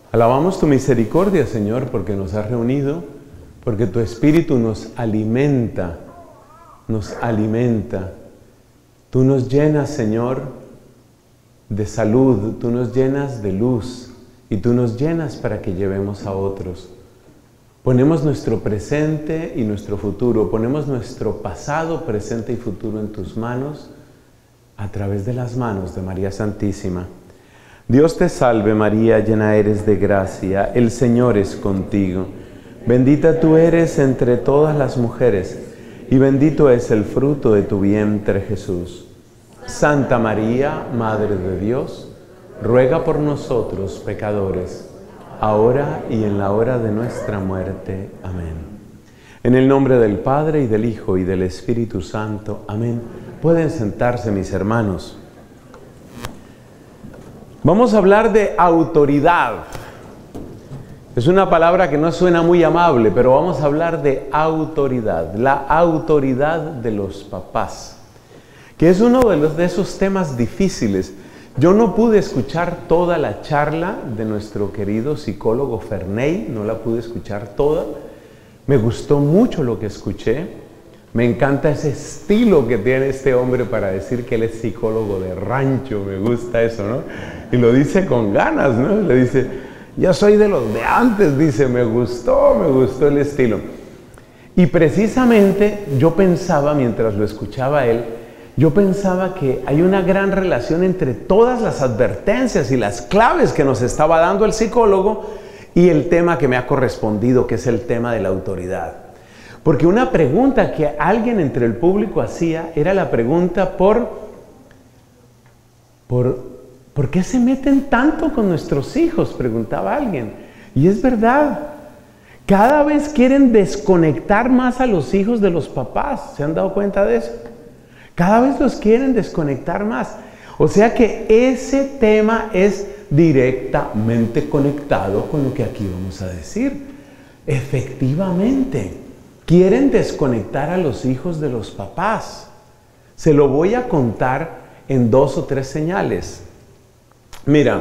Alabamos tu misericordia, Señor, porque nos has reunido, porque tu Espíritu nos alimenta, nos alimenta. Tú nos llenas, Señor, de salud, tú nos llenas de luz y tú nos llenas para que llevemos a otros. Ponemos nuestro presente y nuestro futuro, ponemos nuestro pasado, presente y futuro en tus manos a través de las manos de María Santísima. Dios te salve María, llena eres de gracia, el Señor es contigo. Bendita tú eres entre todas las mujeres y bendito es el fruto de tu vientre Jesús. Santa María, Madre de Dios, ruega por nosotros pecadores, ahora y en la hora de nuestra muerte. Amén. En el nombre del Padre, y del Hijo, y del Espíritu Santo. Amén. Pueden sentarse, mis hermanos. Vamos a hablar de autoridad. Es una palabra que no suena muy amable, pero vamos a hablar de autoridad. La autoridad de los papás, que es uno de esos temas difíciles. Yo no pude escuchar toda la charla de nuestro querido psicólogo Ferney, no la pude escuchar toda. Me gustó mucho lo que escuché. Me encanta ese estilo que tiene este hombre para decir que él es psicólogo de rancho. Me gusta eso, ¿no? Y lo dice con ganas, ¿no? Le dice, yo soy de los de antes, dice, me gustó el estilo. Y precisamente yo pensaba, mientras lo escuchaba a él, yo pensaba que hay una gran relación entre todas las advertencias y las claves que nos estaba dando el psicólogo y el tema que me ha correspondido, que es el tema de la autoridad. Porque una pregunta que alguien entre el público hacía era la pregunta ¿por qué se meten tanto con nuestros hijos? Preguntaba alguien. Y es verdad, cada vez quieren desconectar más a los hijos de los papás. ¿Se han dado cuenta de eso? Cada vez los quieren desconectar más. O sea que ese tema es directamente conectado con lo que aquí vamos a decir. Efectivamente, quieren desconectar a los hijos de los papás. Se lo voy a contar en 2 o 3 señales. Mira,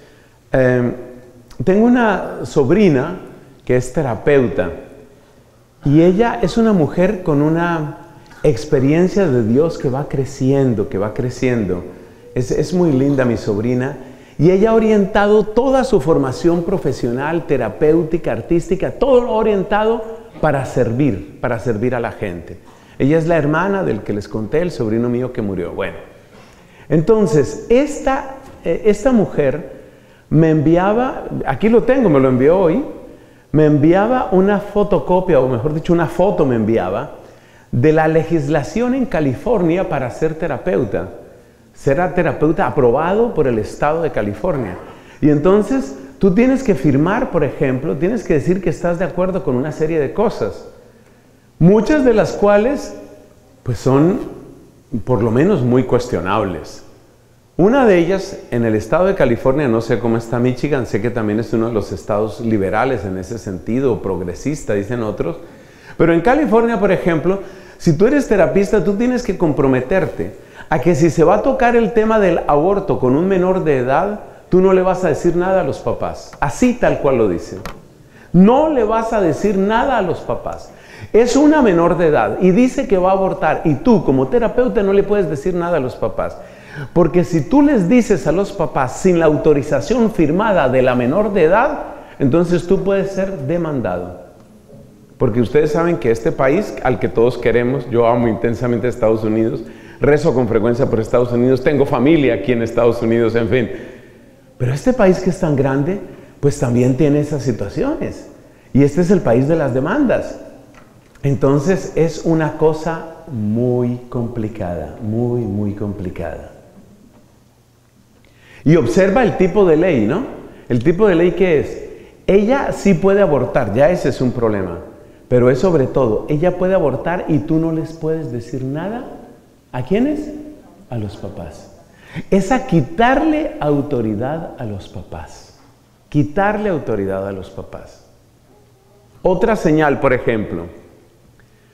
tengo una sobrina que es terapeuta y ella es una mujer con una experiencia de Dios que va creciendo, Es muy linda mi sobrina y ella ha orientado toda su formación profesional, terapéutica, artística, todo lo ha orientado para servir a la gente. Ella es la hermana del que les conté, el sobrino mío que murió. Bueno, entonces, esta mujer me enviaba, aquí lo tengo, me lo envió hoy, me enviaba una fotocopia, o mejor dicho, una foto me enviaba, de la legislación en California para ser terapeuta. Será terapeuta aprobado por el estado de California. Y entonces tú tienes que firmar, por ejemplo, tienes que decir que estás de acuerdo con una serie de cosas, muchas de las cuales pues son por lo menos muy cuestionables. Una de ellas, en el estado de California, no sé cómo está Michigan, sé que también es uno de los estados liberales en ese sentido, progresista, dicen otros, pero en California, por ejemplo, si tú eres terapista, tú tienes que comprometerte a que si se va a tocar el tema del aborto con un menor de edad, tú no le vas a decir nada a los papás. Así tal cual lo dice. No le vas a decir nada a los papás. Es una menor de edad y dice que va a abortar y tú como terapeuta no le puedes decir nada a los papás. Porque si tú les dices a los papás sin la autorización firmada de la menor de edad, entonces tú puedes ser demandado. Porque ustedes saben que este país al que todos queremos, yo amo intensamente a Estados Unidos, rezo con frecuencia por Estados Unidos, tengo familia aquí en Estados Unidos, en fin. Pero este país que es tan grande, pues también tiene esas situaciones. Y este es el país de las demandas. Entonces es una cosa muy complicada, muy complicada. Y observa el tipo de ley, ¿no? El tipo de ley que es, ella sí puede abortar, ya ese es un problema. Pero es sobre todo, ella puede abortar y tú no les puedes decir nada. ¿A quiénes? A los papás. Es a quitarle autoridad a los papás. Quitarle autoridad a los papás. Otra señal, por ejemplo.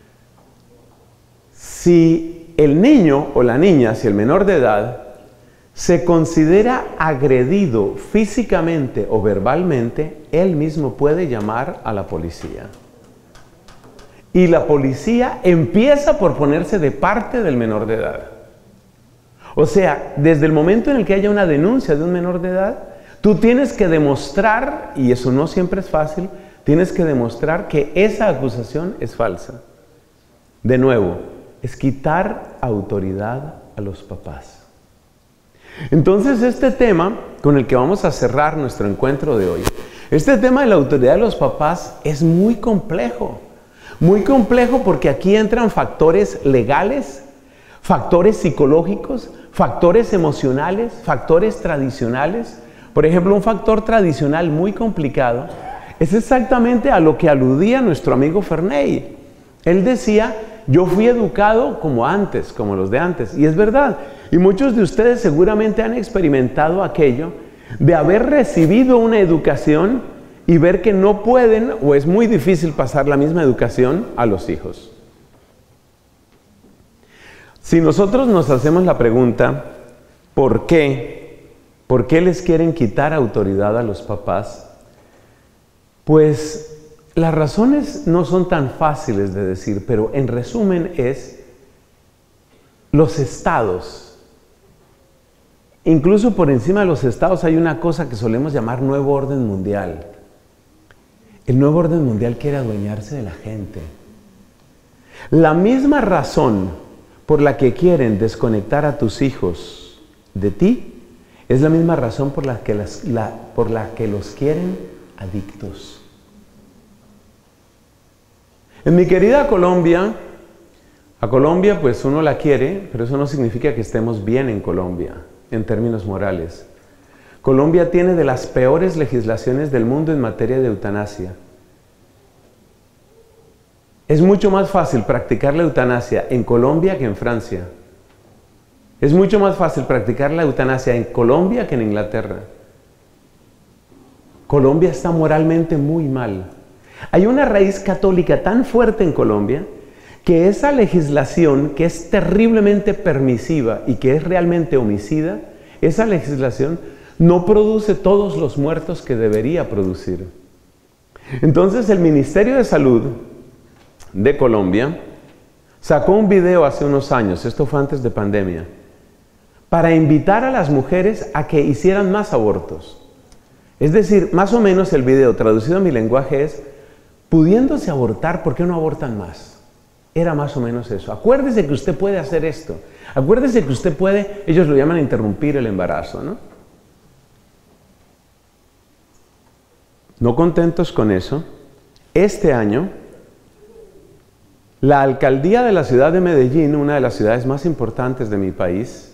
Si el niño o la niña, si el menor de edad, se considera agredido físicamente o verbalmente, él mismo puede llamar a la policía. Y la policía empieza por ponerse de parte del menor de edad. O sea, desde el momento en el que haya una denuncia de un menor de edad, tú tienes que demostrar, y eso no siempre es fácil, tienes que demostrar que esa acusación es falsa. De nuevo, es quitar autoridad a los papás. Entonces, este tema con el que vamos a cerrar nuestro encuentro de hoy, este tema de la autoridad de los papás es muy complejo. Muy complejo porque aquí entran factores legales, factores psicológicos, factores emocionales, factores tradicionales. Por ejemplo, un factor tradicional muy complicado es exactamente a lo que aludía nuestro amigo Ferney. Él decía, yo fui educado como antes, como los de antes. Y es verdad. Y muchos de ustedes seguramente han experimentado aquello de haber recibido una educación y ver que no pueden o es muy difícil pasar la misma educación a los hijos. Si nosotros nos hacemos la pregunta, ¿por qué? ¿Por qué les quieren quitar autoridad a los papás? Pues las razones no son tan fáciles de decir, pero en resumen es los estados. Incluso por encima de los estados hay una cosa que solemos llamar nuevo orden mundial. El nuevo orden mundial quiere adueñarse de la gente. La misma razón por la que quieren desconectar a tus hijos de ti es la misma razón por la que los quieren adictos. En mi querida Colombia, a Colombia pues uno la quiere, pero eso no significa que estemos bien en Colombia, en términos morales. Colombia tiene de las peores legislaciones del mundo en materia de eutanasia. Es mucho más fácil practicar la eutanasia en Colombia que en Francia. Es mucho más fácil practicar la eutanasia en Colombia que en Inglaterra. Colombia está moralmente muy mal. Hay una raíz católica tan fuerte en Colombia que esa legislación que es terriblemente permisiva y que es realmente homicida, esa legislación no produce todos los muertos que debería producir. Entonces el Ministerio de Salud de Colombia sacó un video hace unos años, esto fue antes de pandemia, para invitar a las mujeres a que hicieran más abortos. Es decir, más o menos el video traducido a mi lenguaje es, pudiéndose abortar, ¿por qué no abortan más? Era más o menos eso. Acuérdese que usted puede hacer esto. Acuérdese que usted puede, ellos lo llaman interrumpir el embarazo, ¿no? No contentos con eso, este año, la alcaldía de la ciudad de Medellín, una de las ciudades más importantes de mi país,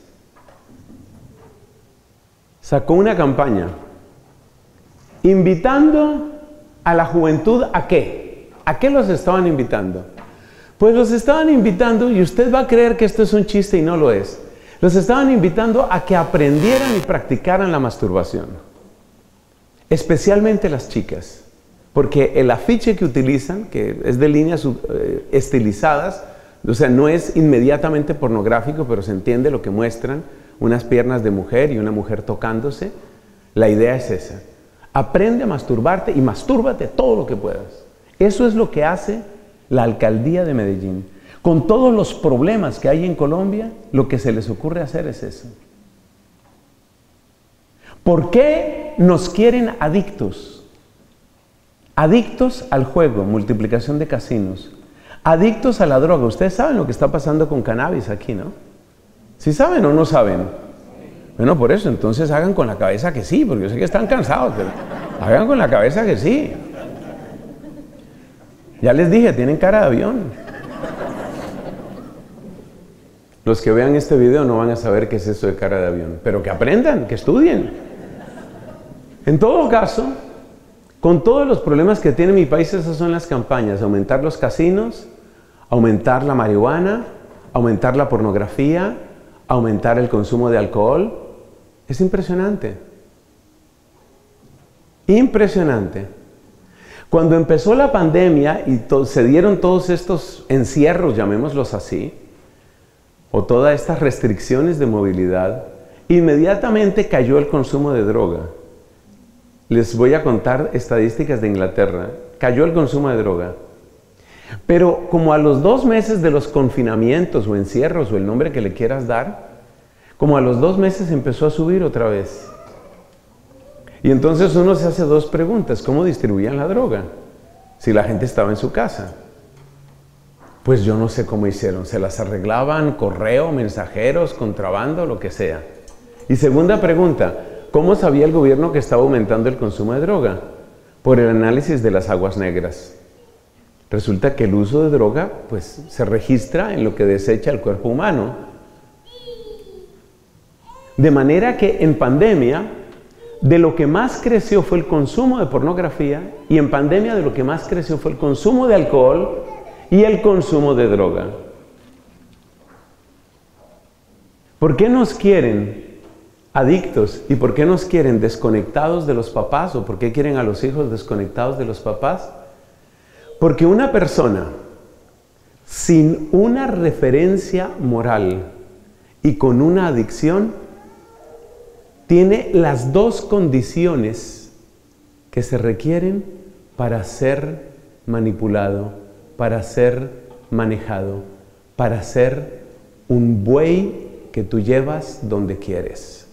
sacó una campaña invitando a la juventud ¿a qué? ¿A qué los estaban invitando? Pues los estaban invitando, y usted va a creer que esto es un chiste y no lo es, los estaban invitando a que aprendieran y practicaran la masturbación. Especialmente las chicas, porque el afiche que utilizan, que es de líneas estilizadas, o sea, no es inmediatamente pornográfico, pero se entiende lo que muestran, unas piernas de mujer y una mujer tocándose. La idea es esa. Aprende a masturbarte y mastúrbate todo lo que puedas. Eso es lo que hace la alcaldía de Medellín. Con todos los problemas que hay en Colombia, lo que se les ocurre hacer es eso. ¿Por qué nos quieren adictos? Adictos al juego, multiplicación de casinos. Adictos a la droga. Ustedes saben lo que está pasando con cannabis aquí, ¿no? ¿Sí saben o no saben? Bueno, por eso, entonces hagan con la cabeza que sí, porque yo sé que están cansados, pero hagan con la cabeza que sí. Ya les dije, tienen cara de avión. Los que vean este video no van a saber qué es eso de cara de avión, pero que aprendan, que estudien. En todo caso, con todos los problemas que tiene mi país, esas son las campañas: aumentar los casinos, aumentar la marihuana, aumentar la pornografía, aumentar el consumo de alcohol. Es impresionante. Impresionante. Cuando empezó la pandemia y se dieron todos estos encierros, llamémoslos así, o todas estas restricciones de movilidad, inmediatamente cayó el consumo de droga. Les voy a contar estadísticas de Inglaterra. Cayó el consumo de droga. Pero como a los 2 meses de los confinamientos o encierros o el nombre que le quieras dar, como a los 2 meses empezó a subir otra vez. Y entonces uno se hace 2 preguntas. ¿Cómo distribuían la droga? Si la gente estaba en su casa. Pues yo no sé cómo hicieron. Se las arreglaban, correo, mensajeros, contrabando, lo que sea. Y segunda pregunta, ¿cómo sabía el gobierno que estaba aumentando el consumo de droga? Por el análisis de las aguas negras. Resulta que el uso de droga, pues, se registra en lo que desecha el cuerpo humano. De manera que en pandemia, de lo que más creció fue el consumo de pornografía, y en pandemia de lo que más creció fue el consumo de alcohol y el consumo de droga. ¿Por qué nos quieren adictos y por qué nos quieren desconectados de los papás o por qué quieren a los hijos desconectados de los papás? Porque una persona sin una referencia moral y con una adicción tiene las 2 condiciones que se requieren para ser manipulado, para ser manejado, para ser un buey que tú llevas donde quieres.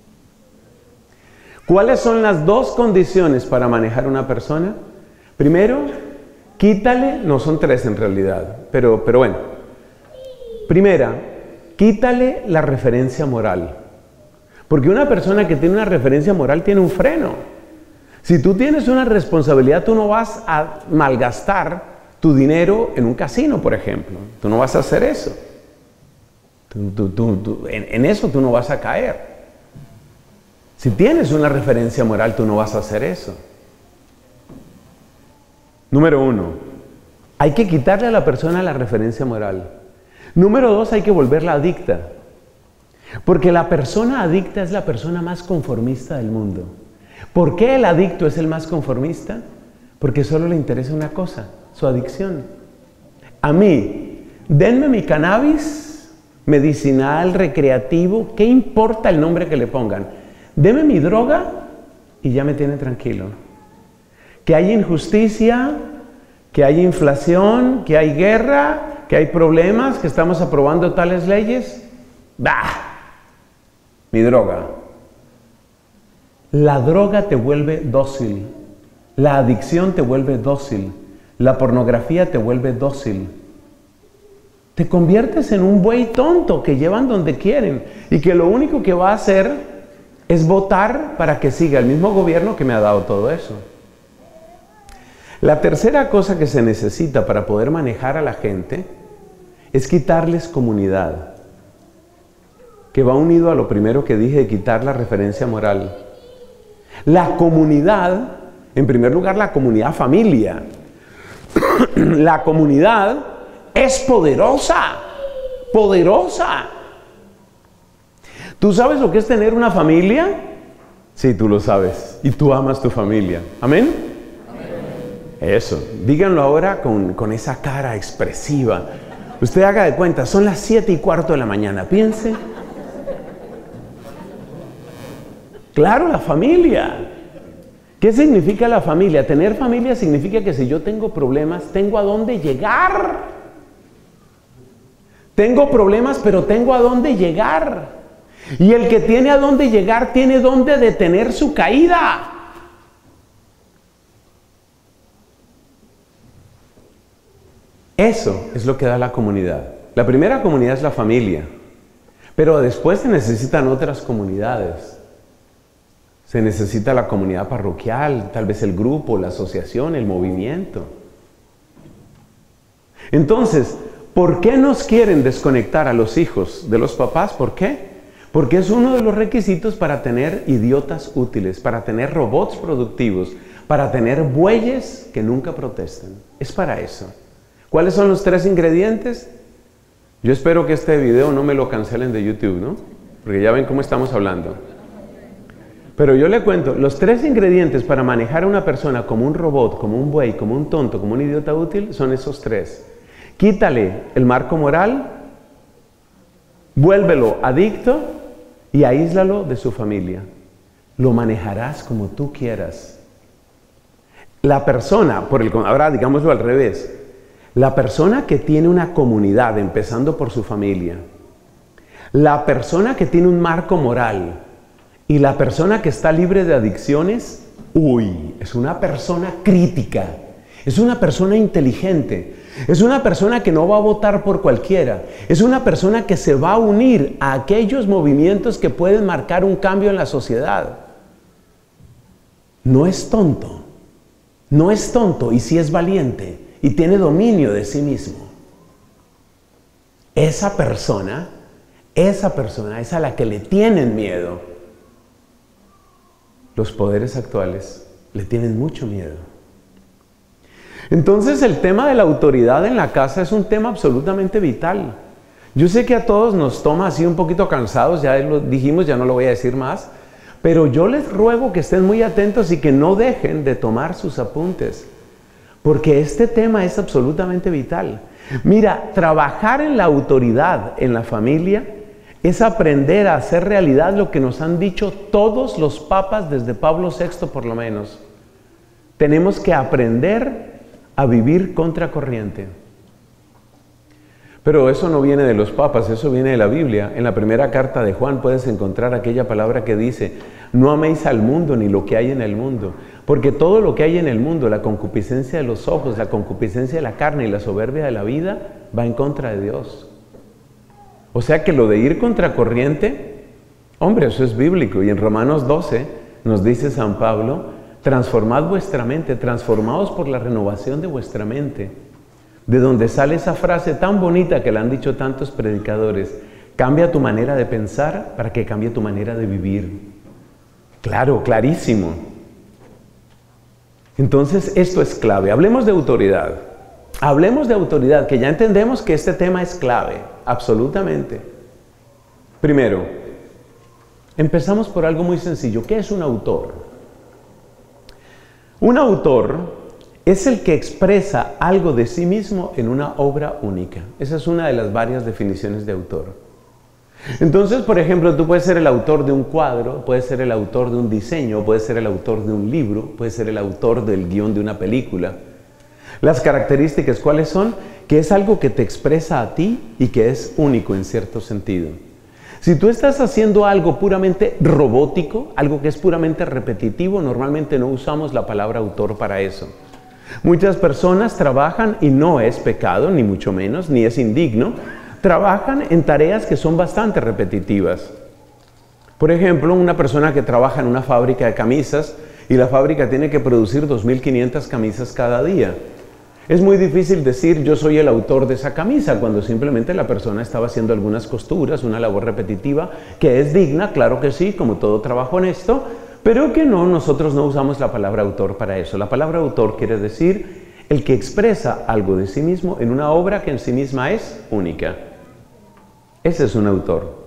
¿Cuáles son las 2 condiciones para manejar una persona? Primero, quítale, no son 3 en realidad, pero bueno. Primera, quítale la referencia moral. Porque una persona que tiene una referencia moral tiene un freno. Si tú tienes una responsabilidad, tú no vas a malgastar tu dinero en un casino, por ejemplo. Tú no vas a hacer eso. En eso tú no vas a caer. Si tienes una referencia moral, tú no vas a hacer eso. Número 1, hay que quitarle a la persona la referencia moral. Número 2, hay que volverla adicta. Porque la persona adicta es la persona más conformista del mundo. ¿Por qué el adicto es el más conformista? Porque solo le interesa una cosa, su adicción. A mí, denme mi cannabis medicinal, recreativo, ¿qué importa el nombre que le pongan? Deme mi droga y ya me tiene tranquilo. Que hay injusticia, que hay inflación, que hay guerra, que hay problemas, que estamos aprobando tales leyes. ¡Bah! Mi droga. La droga te vuelve dócil. La adicción te vuelve dócil. La pornografía te vuelve dócil. Te conviertes en un buey tonto que llevan donde quieren y que lo único que va a hacer es votar para que siga el mismo gobierno que me ha dado todo eso. La tercera cosa que se necesita para poder manejar a la gente es quitarles comunidad, que va unido a lo primero que dije de quitar la referencia moral. La comunidad, en primer lugar la comunidad familia. La comunidad es poderosa, poderosa. ¿Tú sabes lo que es tener una familia? Sí, tú lo sabes. Y tú amas tu familia. ¿Amén? Eso, díganlo ahora con esa cara expresiva. Usted haga de cuenta, son las 7:15 de la mañana, piense. Claro, la familia. ¿Qué significa la familia? Tener familia significa que si yo tengo problemas, tengo a dónde llegar. Tengo problemas, pero tengo a dónde llegar. Y el que tiene a dónde llegar, tiene dónde detener su caída. Eso es lo que da la comunidad. La primera comunidad es la familia, pero después se necesitan otras comunidades. Se necesita la comunidad parroquial, tal vez el grupo, la asociación, el movimiento. Entonces, ¿por qué nos quieren desconectar a los hijos de los papás? ¿Por qué? Porque es uno de los requisitos para tener idiotas útiles, para tener robots productivos, para tener bueyes que nunca protestan. Es para eso. ¿Cuáles son los 3 ingredientes? Yo espero que este video no me lo cancelen de YouTube, ¿no? Porque ya ven cómo estamos hablando. Pero yo le cuento, los 3 ingredientes para manejar a una persona como un robot, como un buey, como un tonto, como un idiota útil, son esos 3. Quítale el marco moral, vuélvelo adicto y aíslalo de su familia. Lo manejarás como tú quieras. La persona, ahora digámoslo al revés, la persona que tiene una comunidad, empezando por su familia, la persona que tiene un marco moral y la persona que está libre de adicciones, es una persona crítica, es una persona inteligente, es una persona que no va a votar por cualquiera, es una persona que se va a unir a aquellos movimientos que pueden marcar un cambio en la sociedad. No es tonto y sí es valiente y tiene dominio de sí mismo. Esa persona es a la que le tienen miedo. Los poderes actuales le tienen mucho miedo. Entonces el tema de la autoridad en la casa es un tema absolutamente vital. Yo sé que a todos nos toma así un poquito cansados, ya lo dijimos, ya no lo voy a decir más, pero yo les ruego que estén muy atentos y que no dejen de tomar sus apuntes, porque este tema es absolutamente vital. Mira, trabajar en la autoridad en la familia es aprender a hacer realidad lo que nos han dicho todos los papas desde Pablo VI por lo menos. Tenemos que aprender a vivir contracorriente. Pero eso no viene de los papas, eso viene de la Biblia. En la primera carta de Juan puedes encontrar aquella palabra que dice: no améis al mundo ni lo que hay en el mundo, porque todo lo que hay en el mundo, la concupiscencia de los ojos, la concupiscencia de la carne y la soberbia de la vida, va en contra de Dios. O sea que lo de ir contracorriente, hombre, eso es bíblico. Y en Romanos 12 nos dice San Pablo: transformad vuestra mente, transformaos por la renovación de vuestra mente. De donde sale esa frase tan bonita que la han dicho tantos predicadores: cambia tu manera de pensar para que cambie tu manera de vivir. Claro, clarísimo. Entonces esto es clave. Hablemos de autoridad. Hablemos de autoridad, que ya entendemos que este tema es clave, absolutamente. Primero, empezamos por algo muy sencillo. ¿Qué es un autor? Un autor es el que expresa algo de sí mismo en una obra única. Esa es una de las varias definiciones de autor. Entonces, por ejemplo, tú puedes ser el autor de un cuadro, puedes ser el autor de un diseño, puedes ser el autor de un libro, puedes ser el autor del guión de una película. Las características, ¿cuáles son? Que es algo que te expresa a ti y que es único en cierto sentido. Si tú estás haciendo algo puramente robótico, algo que es puramente repetitivo, normalmente no usamos la palabra autor para eso. Muchas personas trabajan, y no es pecado, ni mucho menos, ni es indigno, trabajan en tareas que son bastante repetitivas. Por ejemplo, una persona que trabaja en una fábrica de camisas y la fábrica tiene que producir 2.500 camisas cada día. Es muy difícil decir yo soy el autor de esa camisa cuando simplemente la persona estaba haciendo algunas costuras, una labor repetitiva que es digna, claro que sí, como todo trabajo honesto, pero que nosotros no usamos la palabra autor para eso. La palabra autor quiere decir el que expresa algo de sí mismo en una obra que en sí misma es única. Ese es un autor.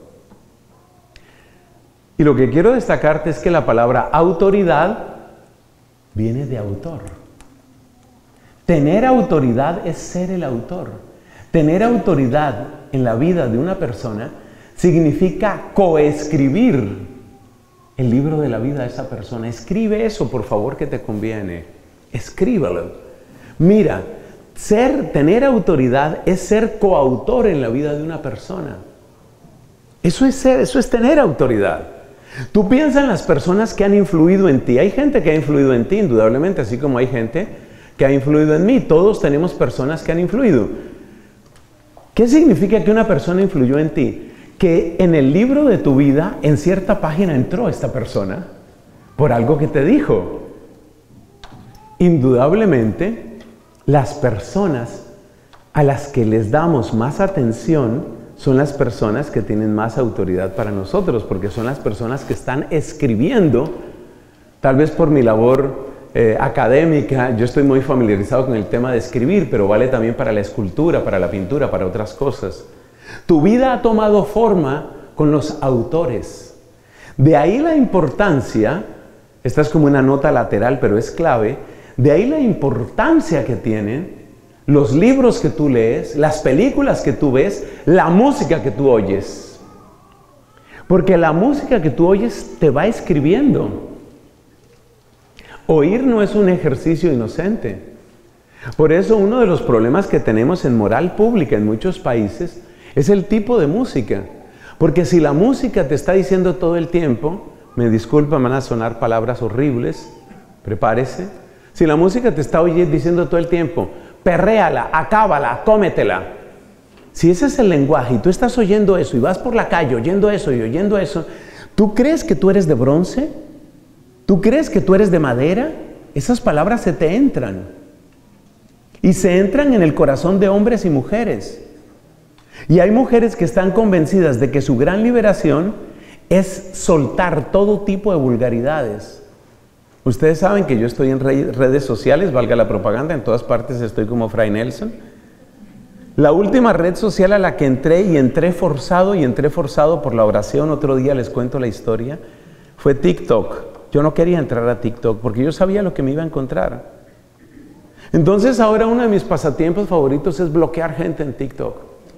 Y lo que quiero destacarte es que la palabra autoridad viene de autor. Tener autoridad es ser el autor. Tener autoridad en la vida de una persona significa coescribir el libro de la vida de esa persona. Escribe eso, por favor, que te conviene. Escríbelo. Mira, tener autoridad es ser coautor en la vida de una persona. Eso es tener autoridad. Tú piensas en las personas que han influido en ti. Hay gente que ha influido en ti, indudablemente, así como hay gente que ha influido en mí. Todos tenemos personas que han influido. ¿Qué significa que una persona influyó en ti? Que en el libro de tu vida, en cierta página entró esta persona por algo que te dijo. Indudablemente, las personas a las que les damos más atención son las personas que tienen más autoridad para nosotros, porque son las personas que están escribiendo. Tal vez por mi labor académica, yo estoy muy familiarizado con el tema de escribir, pero vale también para la escultura, para la pintura, para otras cosas. Tu vida ha tomado forma con los autores. De ahí la importancia, esta es como una nota lateral, pero es clave, de ahí la importancia que tienen los libros que tú lees, las películas que tú ves, la música que tú oyes. Porque la música que tú oyes te va escribiendo. Oír no es un ejercicio inocente. Por eso uno de los problemas que tenemos en moral pública en muchos países es el tipo de música. Porque si la música te está diciendo todo el tiempo, me disculpan, van a sonar palabras horribles, prepárese. Si la música te está diciendo todo el tiempo, perréala, acábala, cómetela. Si ese es el lenguaje y tú estás oyendo eso y vas por la calle oyendo eso y oyendo eso, ¿tú crees que tú eres de bronce? ¿Tú crees que tú eres de madera? Esas palabras se te entran. Y se entran en el corazón de hombres y mujeres. Y hay mujeres que están convencidas de que su gran liberación es soltar todo tipo de vulgaridades. Ustedes saben que yo estoy en redes sociales, valga la propaganda, en todas partes estoy como Fray Nelson. La última red social a la que entré, y entré forzado por la oración, otro día les cuento la historia, fue TikTok. Yo no quería entrar a TikTok porque yo sabía lo que me iba a encontrar. Entonces ahora uno de mis pasatiempos favoritos es bloquear gente en TikTok.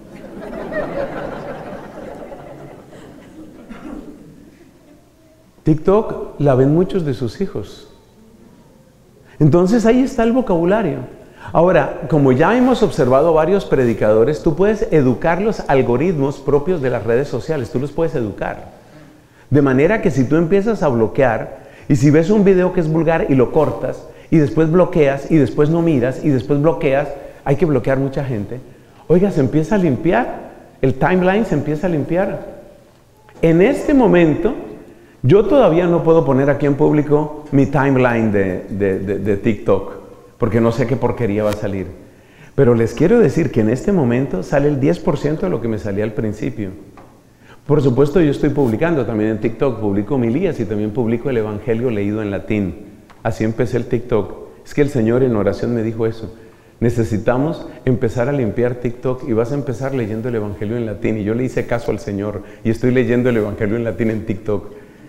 TikTok la ven muchos de sus hijos. Entonces ahí está el vocabulario. Ahora, como ya hemos observado varios predicadores, tú puedes educar los algoritmos propios de las redes sociales, tú los puedes educar. De manera que si tú empiezas a bloquear, y si ves un video que es vulgar y lo cortas, y después bloqueas, y después no miras, y después bloqueas, hay que bloquear mucha gente. Oiga, se empieza a limpiar, el timeline se empieza a limpiar. En este momento, yo todavía no puedo poner aquí en público mi timeline de TikTok, porque no sé qué porquería va a salir. Pero les quiero decir que en este momento sale el 10% de lo que me salía al principio. Por supuesto, yo estoy publicando también en TikTok, publico homilías y también publico el Evangelio leído en latín. Así empecé el TikTok. Es que el Señor en oración me dijo eso. Necesitamos empezar a limpiar TikTok y vas a empezar leyendo el Evangelio en latín. Y yo le hice caso al Señor y estoy leyendo el Evangelio en latín en TikTok.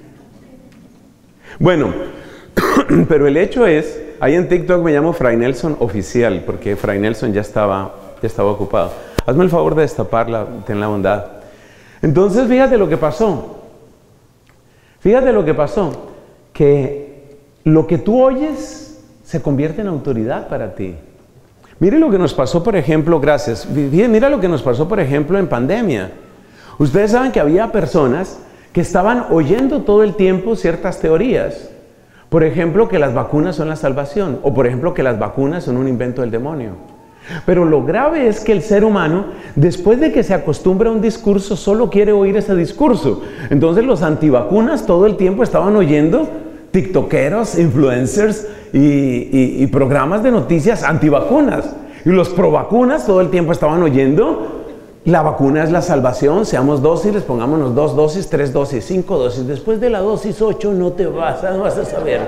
Bueno, pero el hecho es, ahí en TikTok me llamo Fray Nelson Oficial, porque Fray Nelson ya estaba ocupado. Hazme el favor de destaparla, ten la bondad. Entonces, fíjate lo que pasó. Fíjate lo que pasó. Que lo que tú oyes se convierte en autoridad para ti. Mire lo que nos pasó, por ejemplo, mira lo que nos pasó, por ejemplo, en pandemia. Ustedes saben que había personas que estaban oyendo todo el tiempo ciertas teorías. Por ejemplo, que las vacunas son la salvación, o por ejemplo, que las vacunas son un invento del demonio. Pero lo grave es que el ser humano, después de que se acostumbra a un discurso, solo quiere oír ese discurso. Entonces los antivacunas todo el tiempo estaban oyendo tiktokeros, influencers y programas de noticias antivacunas. Y los provacunas todo el tiempo estaban oyendo: la vacuna es la salvación, seamos dóciles, pongámonos 2 dosis, 3 dosis, 5 dosis. Después de la dosis 8 no vas a saber.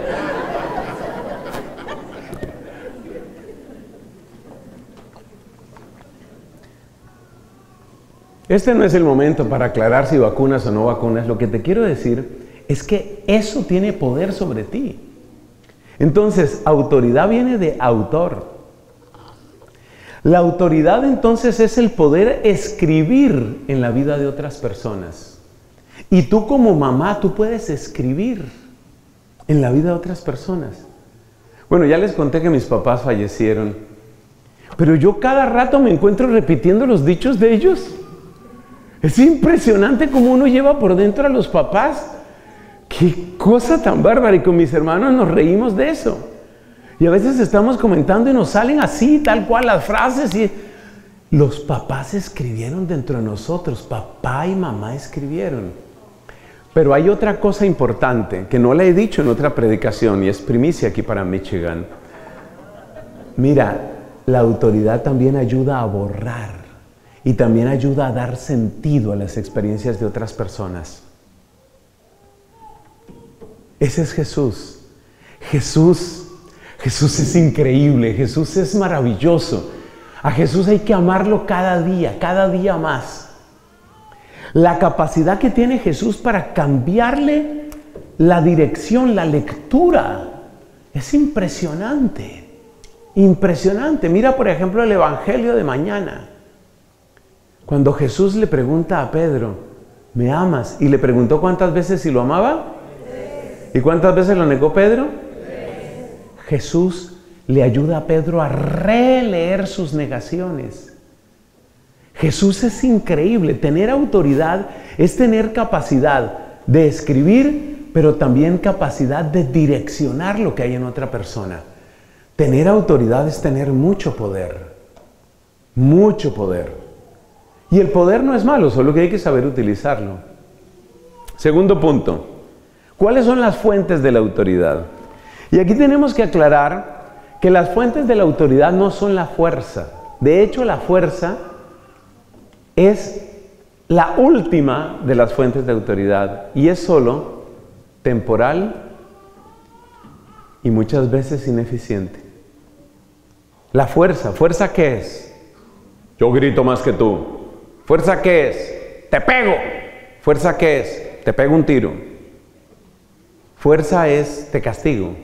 Este no es el momento para aclarar si vacunas o no vacunas. Lo que te quiero decir es que eso tiene poder sobre ti. Entonces, autoridad viene de autor. La autoridad entonces es el poder escribir en la vida de otras personas. Y tú como mamá, tú puedes escribir en la vida de otras personas. Bueno, ya les conté que mis papás fallecieron, pero yo cada rato me encuentro repitiendo los dichos de ellos. Es impresionante cómo uno lleva por dentro a los papás. ¡Qué cosa tan bárbara! Y con mis hermanos nos reímos de eso. Y a veces estamos comentando y nos salen así, tal cual las frases. Y los papás escribieron dentro de nosotros. Papá y mamá escribieron. Pero hay otra cosa importante que no la he dicho en otra predicación y es primicia aquí para Michigan. Mira, la autoridad también ayuda a borrar y también ayuda a dar sentido a las experiencias de otras personas. Ese es Jesús. Jesús es increíble, Jesús es maravilloso. A Jesús hay que amarlo cada día más. La capacidad que tiene Jesús para cambiarle la dirección, la lectura, es impresionante. Impresionante. Mira, por ejemplo, el Evangelio de mañana. Cuando Jesús le pregunta a Pedro: ¿me amas? Y le preguntó cuántas veces si lo amaba. ¿Y cuántas veces lo negó Pedro? Jesús le ayuda a Pedro a releer sus negaciones. Jesús es increíble. Tener autoridad es tener capacidad de escribir, pero también capacidad de direccionar lo que hay en otra persona. Tener autoridad es tener mucho poder. Mucho poder. Y el poder no es malo, solo que hay que saber utilizarlo. Segundo punto. ¿Cuáles son las fuentes de la autoridad? Y aquí tenemos que aclarar que las fuentes de la autoridad no son la fuerza. De hecho, la fuerza es la última de las fuentes de autoridad y es solo temporal y muchas veces ineficiente. La fuerza, ¿fuerza qué es? Yo grito más que tú. ¿Fuerza qué es? Te pego. ¿Fuerza qué es? Te pego un tiro. Fuerza es te castigo.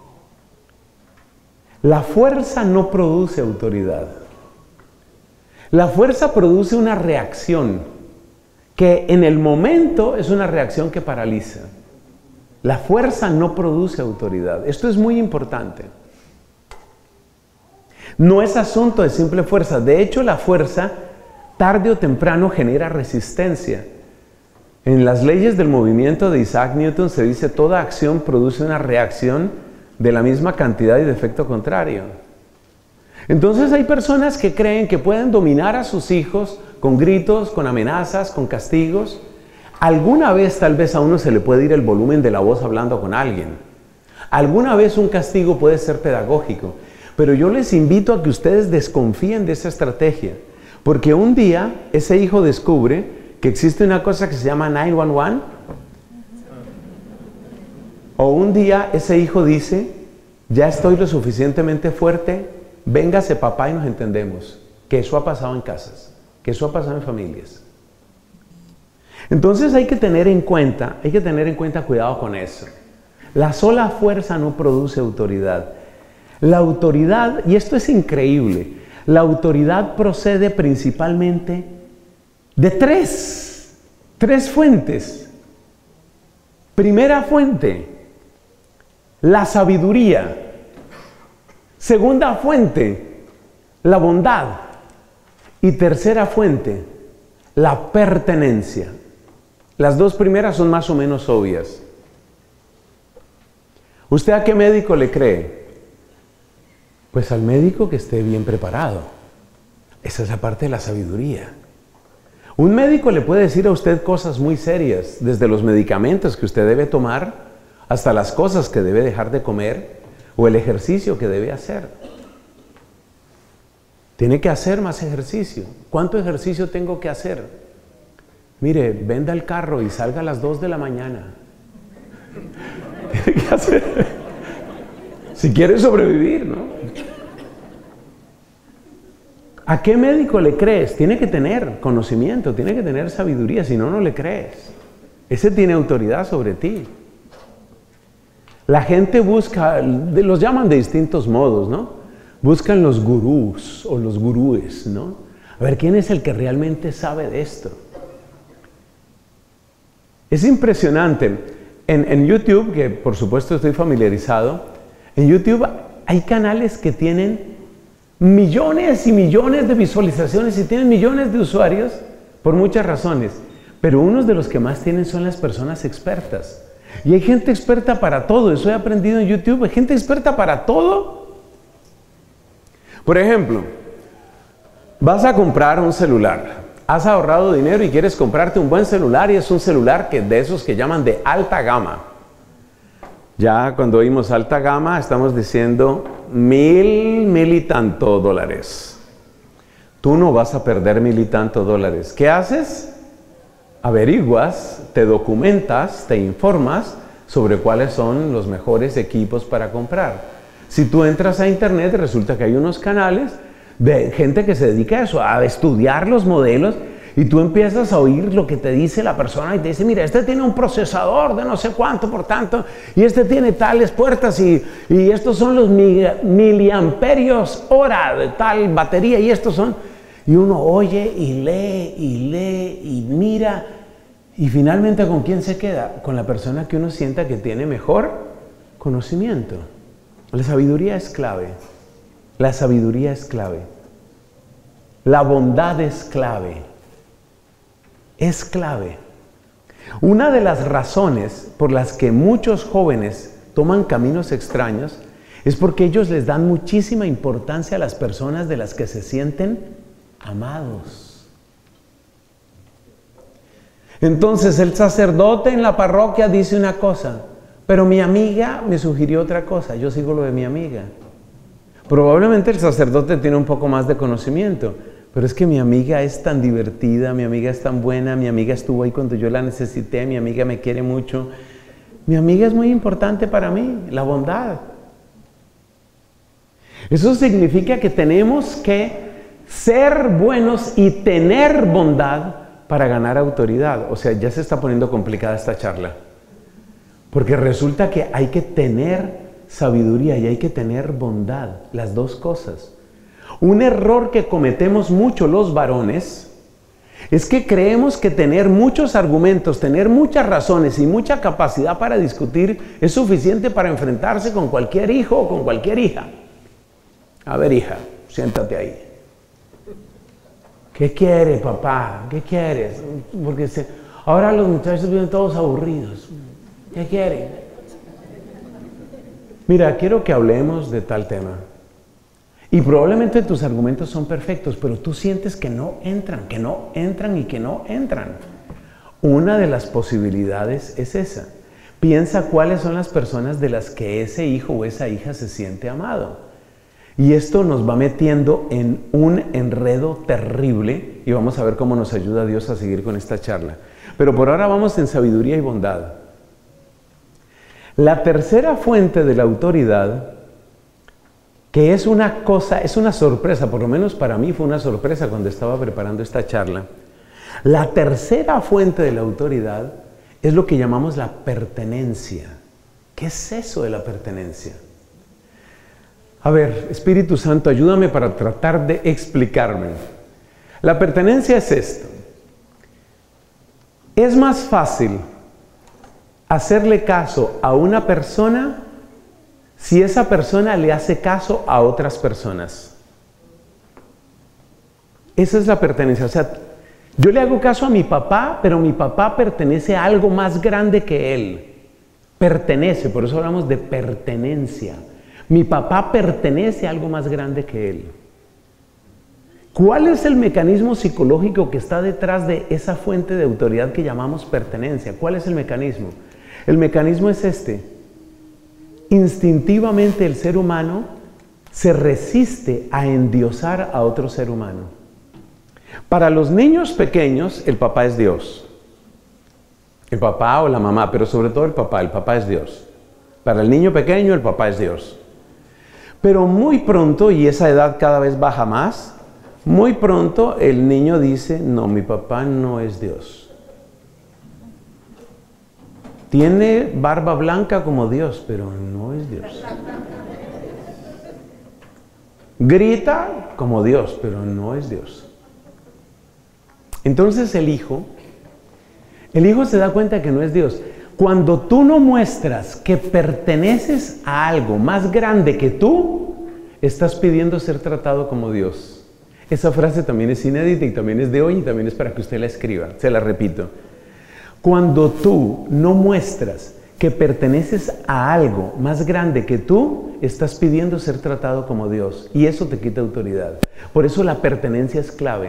La fuerza no produce autoridad. La fuerza produce una reacción que en el momento es una reacción que paraliza. La fuerza no produce autoridad. Esto es muy importante. No es asunto de simple fuerza. De hecho, la fuerza tarde o temprano genera resistencia. En las leyes del movimiento de Isaac Newton se dice toda acción produce una reacción de la misma cantidad y de efecto contrario. Entonces hay personas que creen que pueden dominar a sus hijos con gritos, con amenazas, con castigos. Alguna vez tal vez a uno se le puede ir el volumen de la voz hablando con alguien. Alguna vez un castigo puede ser pedagógico. Pero yo les invito a que ustedes desconfíen de esa estrategia. Porque un día ese hijo descubre que existe una cosa que se llama 911. O un día ese hijo dice, ya estoy lo suficientemente fuerte, véngase papá y nos entendemos. Que eso ha pasado en casas, que eso ha pasado en familias. Entonces hay que tener en cuenta cuidado con eso. La sola fuerza no produce autoridad. La autoridad, y esto es increíble, la autoridad procede principalmente de tres fuentes. Primera fuente, la sabiduría. Segunda fuente, la bondad. Y tercera fuente, la pertenencia. Las dos primeras son más o menos obvias. ¿Usted a qué médico le cree? Pues al médico que esté bien preparado. Esa es la parte de la sabiduría. Un médico le puede decir a usted cosas muy serias, desde los medicamentos que usted debe tomar, hasta las cosas que debe dejar de comer, o el ejercicio que debe hacer. Tiene que hacer más ejercicio. ¿Cuánto ejercicio tengo que hacer? Mire, venda el carro y salga a las 2 de la mañana. Tiene que hacer. Si quiere sobrevivir, ¿no? ¿A qué médico le crees? Tiene que tener conocimiento, tiene que tener sabiduría, si no, no le crees. Ese tiene autoridad sobre ti. La gente busca, los llaman de distintos modos, ¿no? Buscan los gurús o los gurúes, ¿no? A ver, ¿quién es el que realmente sabe de esto? Es impresionante. En YouTube, que por supuesto estoy familiarizado, en YouTube hay canales que tienen millones y millones de visualizaciones y tienen millones de usuarios por muchas razones. Pero unos de los que más tienen son las personas expertas. Y hay gente experta para todo. Eso he aprendido en YouTube. Hay gente experta para todo. Por ejemplo, vas a comprar un celular. Has ahorrado dinero y quieres comprarte un buen celular y es un celular de esos que llaman de alta gama. Ya cuando oímos alta gama estamos diciendo mil y tanto dólares. Tú no vas a perder $1000 y tanto dólares. ¿Qué haces? Averiguas, te documentas, te informas sobre cuáles son los mejores equipos para comprar. Si tú entras a internet, resulta que hay unos canales de gente que se dedica a eso, a estudiar los modelos, y tú empiezas a oír lo que te dice la persona y te dice, mira, este tiene un procesador de no sé cuánto por tanto, y este tiene tales puertas, y estos son los miliamperios hora de tal batería, y estos son... Y uno oye y lee y mira, Y finalmente, ¿con quién se queda? Con la persona que uno sienta que tiene mejor conocimiento. La sabiduría es clave. La sabiduría es clave. La bondad es clave. Es clave. Una de las razones por las que muchos jóvenes toman caminos extraños es porque ellos les dan muchísima importancia a las personas de las que se sienten amados. Entonces el sacerdote en la parroquia dice una cosa, pero mi amiga me sugirió otra cosa, yo sigo lo de mi amiga. Probablemente el sacerdote tiene un poco más de conocimiento, pero es que mi amiga es tan divertida, mi amiga es tan buena, mi amiga estuvo ahí cuando yo la necesité, mi amiga me quiere mucho. Mi amiga es muy importante para mí, la bondad. Eso significa que tenemos que ser buenos y tener bondad para ganar autoridad. O sea, ya se está poniendo complicada esta charla. Porque resulta que hay que tener sabiduría y hay que tener bondad, las dos cosas. Un error que cometemos mucho los varones es que creemos que tener muchos argumentos, tener muchas razones y mucha capacidad para discutir es suficiente para enfrentarse con cualquier hijo o con cualquier hija. A ver, hija, siéntate ahí. ¿Qué quiere, papá? ¿Qué quieres? Porque ahora los muchachos viven todos aburridos. ¿Qué quieren? Mira, quiero que hablemos de tal tema. Y probablemente tus argumentos son perfectos, pero tú sientes que no entran y que no entran. Una de las posibilidades es esa. Piensa cuáles son las personas de las que ese hijo o esa hija se siente amado. Y esto nos va metiendo en un enredo terrible y vamos a ver cómo nos ayuda Dios a seguir con esta charla. Pero por ahora vamos en sabiduría y bondad. La tercera fuente de la autoridad, que es una cosa, es una sorpresa, por lo menos para mí fue una sorpresa cuando estaba preparando esta charla. La tercera fuente de la autoridad es lo que llamamos la pertenencia. ¿Qué es eso de la pertenencia? A ver, Espíritu Santo, ayúdame para tratar de explicarme. La pertenencia es esto. Es más fácil hacerle caso a una persona si esa persona le hace caso a otras personas. Esa es la pertenencia. O sea, yo le hago caso a mi papá, pero mi papá pertenece a algo más grande que él. Pertenece, por eso hablamos de pertenencia. Mi papá pertenece a algo más grande que él. ¿Cuál es el mecanismo psicológico que está detrás de esa fuente de autoridad que llamamos pertenencia? ¿Cuál es el mecanismo? El mecanismo es este. Instintivamente el ser humano se resiste a endiosar a otro ser humano. Para los niños pequeños, el papá es Dios. El papá o la mamá, pero sobre todo el papá es Dios. Para el niño pequeño, el papá es Dios. Pero muy pronto, y esa edad cada vez baja más, muy pronto el niño dice, no, mi papá no es Dios. Tiene barba blanca como Dios, pero no es Dios. Grita como Dios, pero no es Dios. Entonces el hijo se da cuenta que no es Dios. Cuando tú no muestras que perteneces a algo más grande que tú, estás pidiendo ser tratado como Dios. Esa frase también es inédita y también es de hoy y también es para que usted la escriba. Se la repito. Cuando tú no muestras que perteneces a algo más grande que tú, estás pidiendo ser tratado como Dios. Y eso te quita autoridad. Por eso la pertenencia es clave.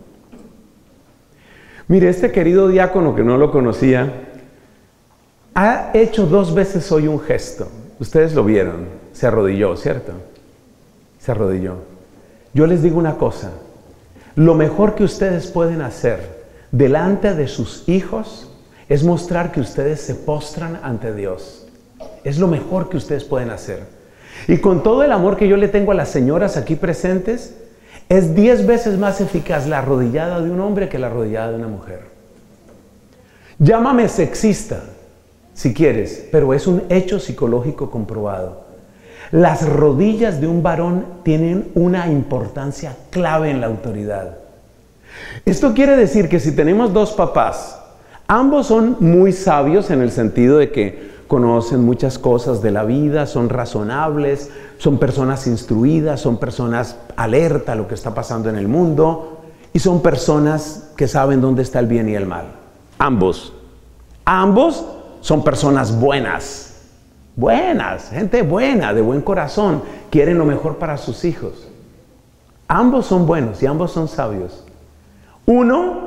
Mire, este querido diácono que no lo conocía, ha hecho 2 veces hoy un gesto. Ustedes lo vieron. Se arrodilló, ¿cierto? Se arrodilló. Yo les digo una cosa. Lo mejor que ustedes pueden hacer delante de sus hijos es mostrar que ustedes se postran ante Dios. Es lo mejor que ustedes pueden hacer. Y con todo el amor que yo le tengo a las señoras aquí presentes, es 10 veces más eficaz la arrodillada de un hombre que la arrodillada de una mujer. Llámame sexista, si quieres, pero es un hecho psicológico comprobado. Las rodillas de un varón tienen una importancia clave en la autoridad. Esto quiere decir que si tenemos 2 papás, Ambos son muy sabios en el sentido de que conocen muchas cosas de la vida, son razonables, son personas instruidas, son personas alerta a lo que está pasando en el mundo y son personas que saben dónde está el bien y el mal. Ambos son personas buenas, gente buena, de buen corazón, quieren lo mejor para sus hijos. Ambos son buenos y ambos son sabios. Uno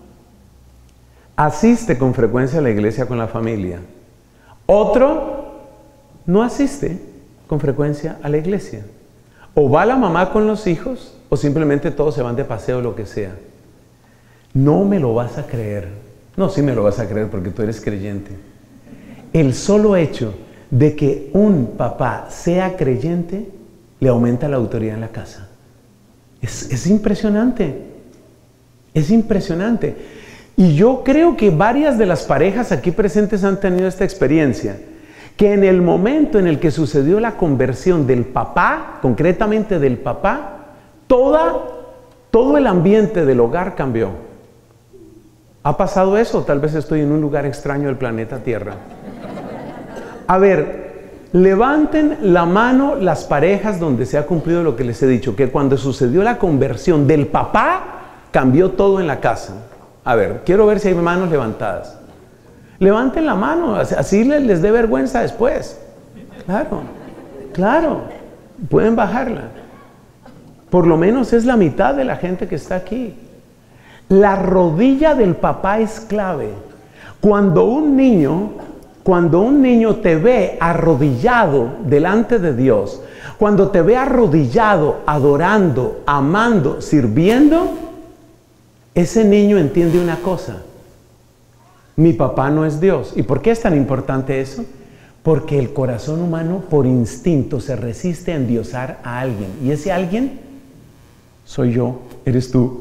asiste con frecuencia a la iglesia con la familia. Otro no asiste con frecuencia a la iglesia. O va la mamá con los hijos o simplemente todos se van de paseo o lo que sea. No me lo vas a creer. No, sí me lo vas a creer porque tú eres creyente. El solo hecho de que un papá sea creyente le aumenta la autoridad en la casa. Es impresionante. Es impresionante. Y yo creo que varias de las parejas aquí presentes han tenido esta experiencia, que en el momento en el que sucedió la conversión del papá, concretamente del papá, todo el ambiente del hogar cambió. ¿Ha pasado eso? Tal vez estoy en un lugar extraño del planeta Tierra. A ver, levanten la mano las parejas donde se ha cumplido lo que les he dicho, que cuando sucedió la conversión del papá, cambió todo en la casa. A ver, quiero ver si hay manos levantadas. Levanten la mano, así les dé vergüenza después. Claro, pueden bajarla. Por lo menos es la mitad de la gente que está aquí. La rodilla del papá es clave. Cuando un niño te ve arrodillado delante de Dios, cuando te ve arrodillado, adorando, amando, sirviendo, ese niño entiende una cosa: mi papá no es Dios. ¿Y por qué es tan importante eso? Porque el corazón humano por instinto se resiste a endiosar a alguien. Y ese alguien soy yo, eres tú.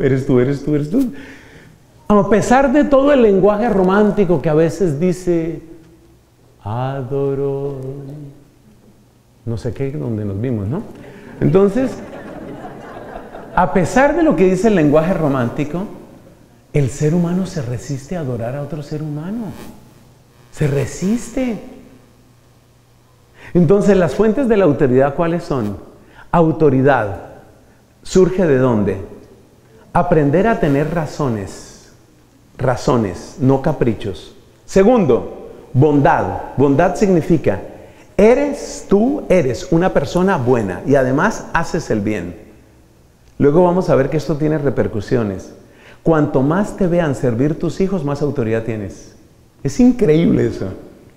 A pesar de todo el lenguaje romántico que a veces dice, adoro, no sé qué, donde nos vimos, ¿no? Entonces, a pesar de lo que dice el lenguaje romántico, el ser humano se resiste a adorar a otro ser humano. Se resiste. Entonces, las fuentes de la autoridad, ¿cuáles son? Autoridad surge ¿de dónde? Aprender a tener razones, no caprichos. Segundo, bondad. Bondad significa, tú eres una persona buena y además haces el bien. Luego vamos a ver que esto tiene repercusiones. Cuanto más te vean servir tus hijos, más autoridad tienes. Es increíble eso.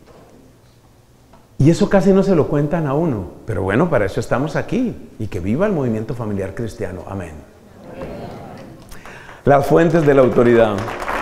Y eso casi no se lo cuentan a uno. Pero bueno, para eso estamos aquí. Y que viva el movimiento familiar cristiano. Amén. Las fuentes de la autoridad.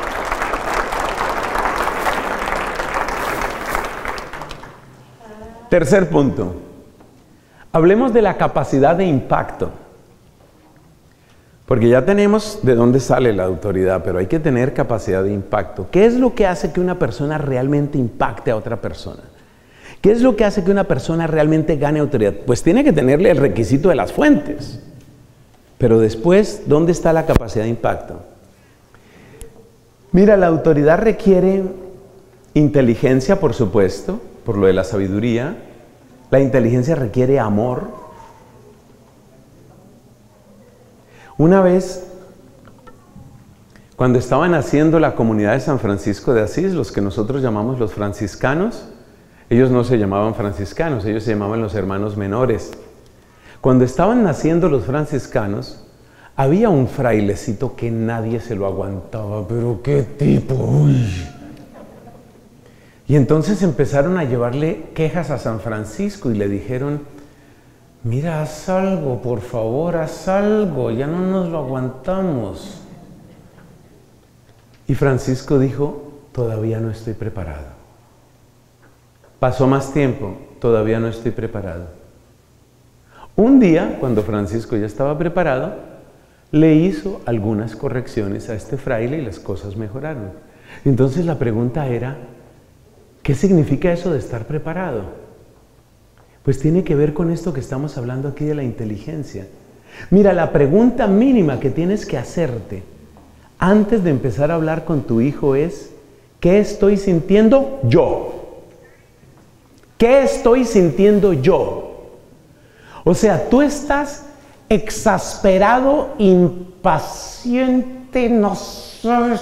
Tercer punto. Hablemos de la capacidad de impacto. Porque ya tenemos de dónde sale la autoridad, pero hay que tener capacidad de impacto. ¿Qué es lo que hace que una persona realmente impacte a otra persona? ¿Qué es lo que hace que una persona realmente gane autoridad? Pues tiene que tenerle el requisito de las fuentes. Pero después, ¿dónde está la capacidad de impacto? Mira, la autoridad requiere inteligencia, por supuesto, por lo de la sabiduría. La inteligencia requiere amor. Una vez, cuando estaban haciendo la comunidad de San Francisco de Asís, los que nosotros llamamos los franciscanos, ellos no se llamaban franciscanos, ellos se llamaban los hermanos menores. Cuando estaban naciendo los franciscanos, había un frailecito que nadie se lo aguantaba, pero qué tipo, uy. Y entonces empezaron a llevarle quejas a San Francisco y le dijeron, mira, haz algo, por favor, haz algo, ya no nos lo aguantamos. Y Francisco dijo, todavía no estoy preparado. Pasó más tiempo, todavía no estoy preparado. Un día, cuando Francisco ya estaba preparado, le hizo algunas correcciones a este fraile y las cosas mejoraron. Entonces la pregunta era, ¿qué significa eso de estar preparado? Pues tiene que ver con esto que estamos hablando aquí de la inteligencia. Mira, la pregunta mínima que tienes que hacerte antes de empezar a hablar con tu hijo es, ¿Qué estoy sintiendo yo? ¿Qué estoy sintiendo yo? O sea, tú estás exasperado, impaciente, no sabes.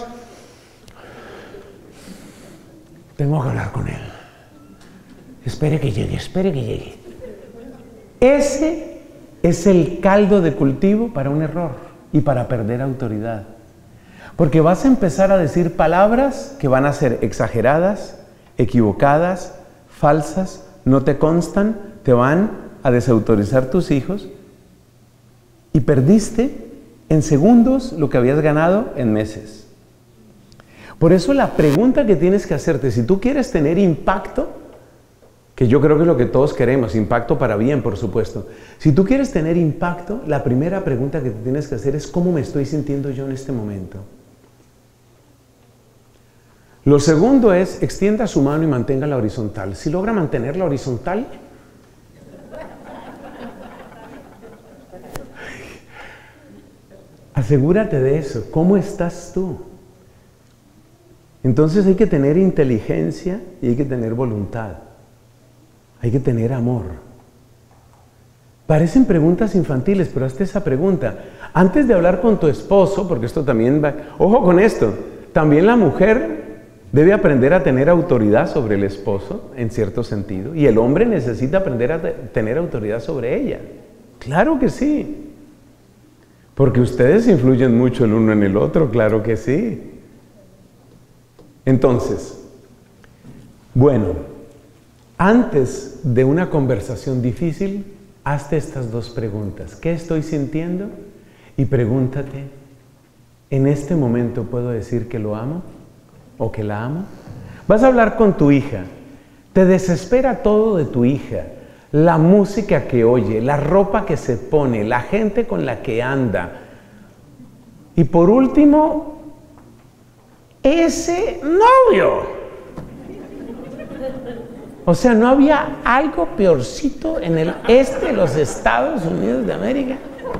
Tengo que hablar con él. Espere que llegue, espere que llegue. Ese es el caldo de cultivo para un error y para perder autoridad. Porque vas a empezar a decir palabras que van a ser exageradas, equivocadas, falsas, no te constan, te van a desautorizar tus hijos y perdiste en segundos lo que habías ganado en meses. Por eso la pregunta que tienes que hacerte, si tú quieres tener impacto, que yo creo que es lo que todos queremos, impacto para bien, por supuesto. Si tú quieres tener impacto, la primera pregunta que te tienes que hacer es ¿cómo me estoy sintiendo yo en este momento? Lo segundo es, extienda su mano y manténgala horizontal. Si logra mantenerla horizontal, asegúrate de eso. ¿Cómo estás tú? Entonces hay que tener inteligencia y hay que tener voluntad. Hay que tener amor. Parecen preguntas infantiles, pero hazte esa pregunta. Antes de hablar con tu esposo, porque esto también va... Ojo con esto, también la mujer debe aprender a tener autoridad sobre el esposo, en cierto sentido, y el hombre necesita aprender a tener autoridad sobre ella. Claro que sí. Porque ustedes influyen mucho el uno en el otro, claro que sí. Entonces, bueno, antes de una conversación difícil, hazte estas dos preguntas. ¿Qué estoy sintiendo? Y pregúntate, ¿en este momento puedo decir que lo amo o que la amo? Vas a hablar con tu hija. Te desespera todo de tu hija. La música que oye, la ropa que se pone, la gente con la que anda. Y por último, ese novio. O sea, ¿no había algo peorcito en el este de los Estados Unidos de América?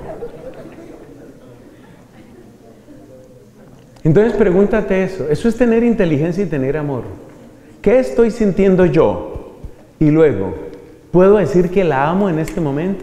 Entonces pregúntate eso. Eso es tener inteligencia y tener amor. ¿Qué estoy sintiendo yo? Y luego, ¿puedo decir que la amo en este momento?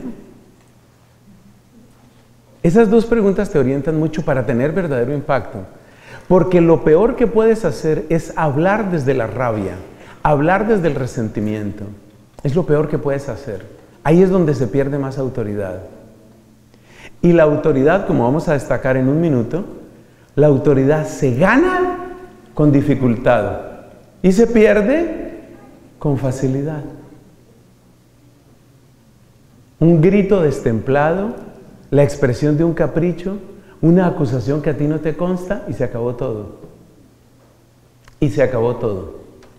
Esas dos preguntas te orientan mucho para tener verdadero impacto. Porque lo peor que puedes hacer es hablar desde la rabia. Hablar desde el resentimiento es lo peor que puedes hacer. Ahí es donde se pierde más autoridad. Y la autoridad, como vamos a destacar en un minuto, la autoridad se gana con dificultad y se pierde con facilidad. Un grito destemplado, la expresión de un capricho, una acusación que a ti no te consta y se acabó todo. Y se acabó todo.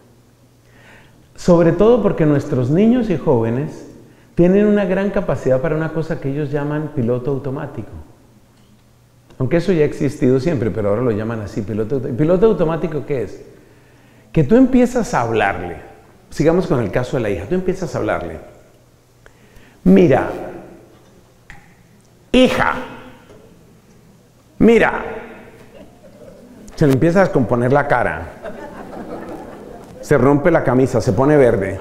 Sobre todo porque nuestros niños y jóvenes tienen una gran capacidad para una cosa que ellos llaman piloto automático. Aunque eso ya ha existido siempre, pero ahora lo llaman así, piloto automático. ¿Piloto automático qué es? Que tú empiezas a hablarle. Sigamos con el caso de la hija. Tú empiezas a hablarle. Mira, hija, mira. Se le empieza a descomponer la cara. Se rompe la camisa, se pone verde.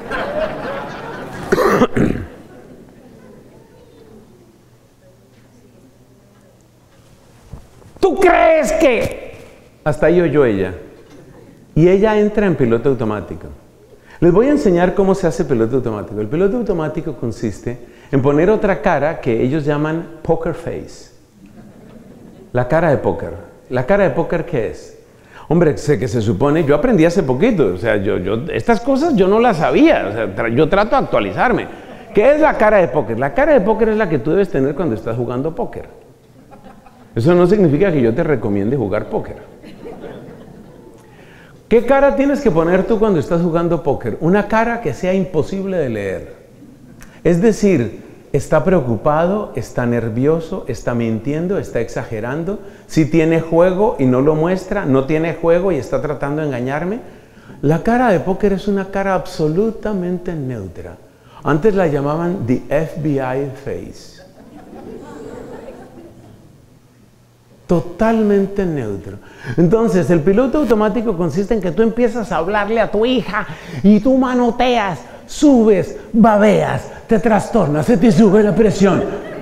¿Tú crees que...? Hasta ahí oyó ella. Y ella entra en piloto automático. Les voy a enseñar cómo se hace piloto automático. El piloto automático consiste en poner otra cara que ellos llaman poker face. La cara de póker. ¿La cara de póker qué es? Hombre, sé que se supone, yo aprendí hace poquito, o sea, estas cosas yo no las sabía, o sea, yo trato de actualizarme. ¿Qué es la cara de póker? La cara de póker es la que tú debes tener cuando estás jugando póker. Eso no significa que yo te recomiende jugar póker. ¿Qué cara tienes que poner tú cuando estás jugando póker? Una cara que sea imposible de leer. Es decir, está preocupado, está nervioso, está mintiendo, está exagerando. Si tiene juego y no lo muestra, no tiene juego y está tratando de engañarme. La cara de póker es una cara absolutamente neutra. Antes la llamaban the FBI face. Totalmente neutro. Entonces, el piloto automático consiste en que tú empiezas a hablarle a tu hija y tú manoteas, subes, babeas, te trastornas, se te sube la presión.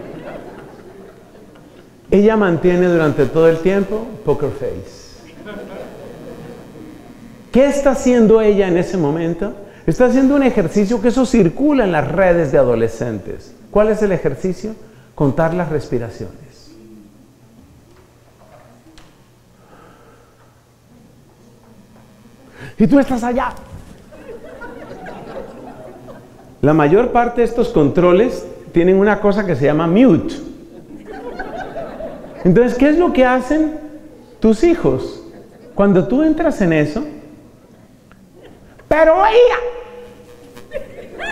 Ella mantiene durante todo el tiempo poker face. ¿Qué está haciendo ella en ese momento? Está haciendo un ejercicio que eso circula en las redes de adolescentes. ¿Cuál es el ejercicio? Contar las respiraciones. Y tú estás allá. La mayor parte de estos controles tienen una cosa que se llama mute. Entonces, ¿qué es lo que hacen tus hijos? Cuando tú entras en eso, pero oiga,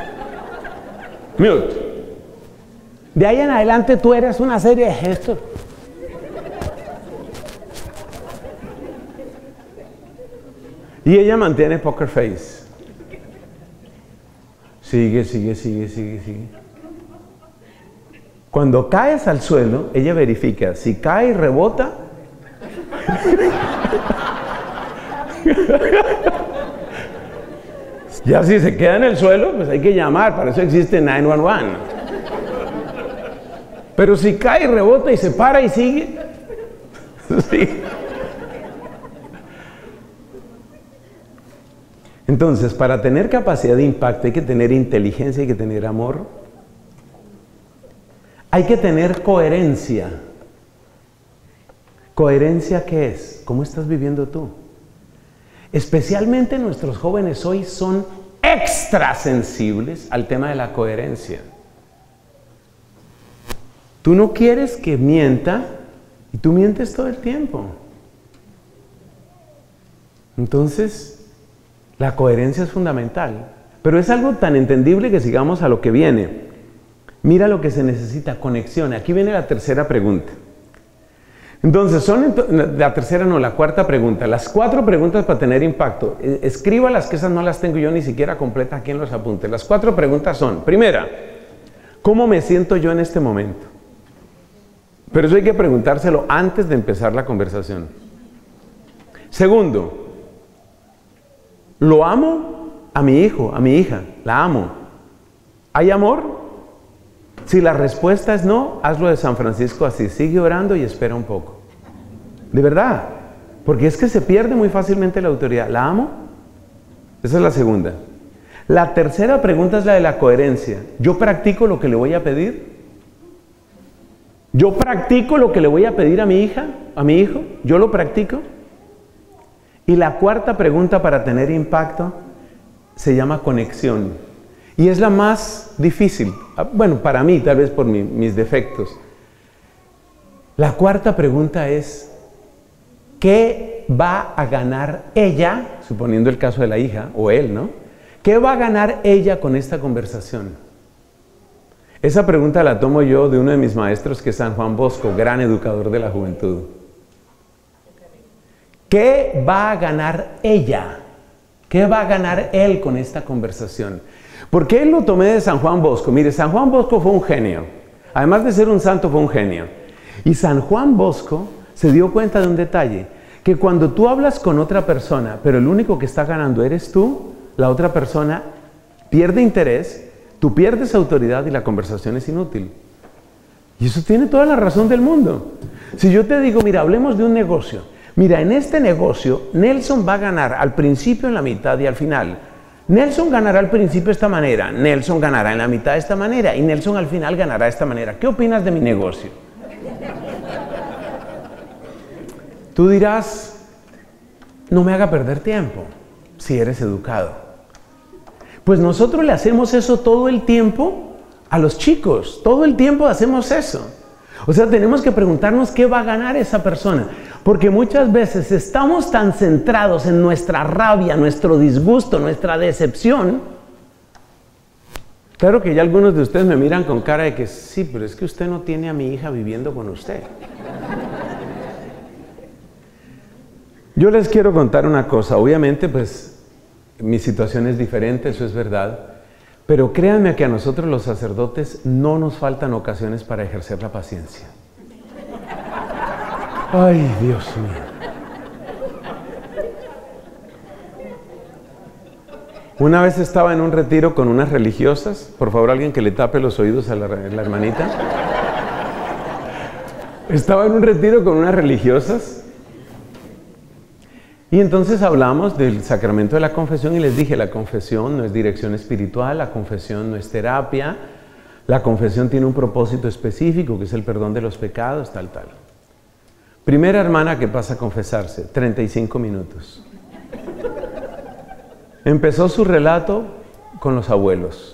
mute. De ahí en adelante tú eres una serie de gestos. Y ella mantiene poker face. Sigue. Cuando caes al suelo, ella verifica. Si cae y rebota, ya si se queda en el suelo, pues hay que llamar. Para eso existe 911. Pero si cae y rebota y se para y sigue, sí. Entonces, para tener capacidad de impacto hay que tener inteligencia, hay que tener amor, hay que tener coherencia. ¿Coherencia qué es? ¿Cómo estás viviendo tú? Especialmente nuestros jóvenes hoy son extra sensibles al tema de la coherencia. Tú no quieres que mienta y tú mientes todo el tiempo. Entonces, la coherencia es fundamental, pero es algo tan entendible que sigamos a lo que viene. Mira lo que se necesita, conexión. Aquí viene la tercera pregunta. Entonces, la cuarta pregunta. Las 4 preguntas para tener impacto. Escríbalas, que esas no las tengo yo ni siquiera completas aquí en los apuntes. Las 4 preguntas son, primera, ¿cómo me siento yo en este momento? Pero eso hay que preguntárselo antes de empezar la conversación. Segundo, ¿lo amo? A mi hijo, a mi hija, la amo. ¿Hay amor? Si la respuesta es no, hazlo de San Francisco así, sigue orando y espera un poco. De verdad, porque es que se pierde muy fácilmente la autoridad. ¿La amo? Esa es la segunda. La tercera pregunta es la de la coherencia. ¿Yo practico lo que le voy a pedir? ¿Yo practico lo que le voy a pedir a mi hija, a mi hijo? ¿Yo lo practico? Y la cuarta pregunta para tener impacto se llama conexión. Y es la más difícil. Bueno, para mí, tal vez por mis defectos. La cuarta pregunta es, ¿qué va a ganar ella? Suponiendo el caso de la hija, o él, ¿no? ¿Qué va a ganar ella con esta conversación? Esa pregunta la tomo yo de uno de mis maestros, que es San Juan Bosco, gran educador de la juventud. ¿Qué va a ganar ella? ¿Qué va a ganar él con esta conversación? ¿Por qué lo tomé de San Juan Bosco? Mire, San Juan Bosco fue un genio. Además de ser un santo, fue un genio. Y San Juan Bosco se dio cuenta de un detalle, que cuando tú hablas con otra persona, pero el único que está ganando eres tú, la otra persona pierde interés, tú pierdes autoridad y la conversación es inútil. Y eso tiene toda la razón del mundo. Si yo te digo, mira, hablemos de un negocio. Mira, en este negocio, Nelson va a ganar al principio, en la mitad y al final. Nelson ganará al principio de esta manera, Nelson ganará en la mitad de esta manera y Nelson al final ganará de esta manera. ¿Qué opinas de mi negocio? Tú dirás, no me haga perder tiempo, si eres educado. Pues nosotros le hacemos eso todo el tiempo a los chicos, todo el tiempo hacemos eso. O sea, tenemos que preguntarnos qué va a ganar esa persona. Porque muchas veces estamos tan centrados en nuestra rabia, nuestro disgusto, nuestra decepción. Claro que ya algunos de ustedes me miran con cara de que sí, pero es que usted no tiene a mi hija viviendo con usted. Yo les quiero contar una cosa. Obviamente, pues, mi situación es diferente, eso es verdad. Pero créanme que a nosotros los sacerdotes no nos faltan ocasiones para ejercer la paciencia. Ay, Dios mío. Una vez estaba en un retiro con unas religiosas. Por favor, alguien que le tape los oídos a la hermanita. Estaba en un retiro con unas religiosas. Y entonces hablamos del sacramento de la confesión y les dije, la confesión no es dirección espiritual, la confesión no es terapia, la confesión tiene un propósito específico que es el perdón de los pecados, tal. Primera hermana que pasa a confesarse, 35 minutos. Empezó su relato con los abuelos.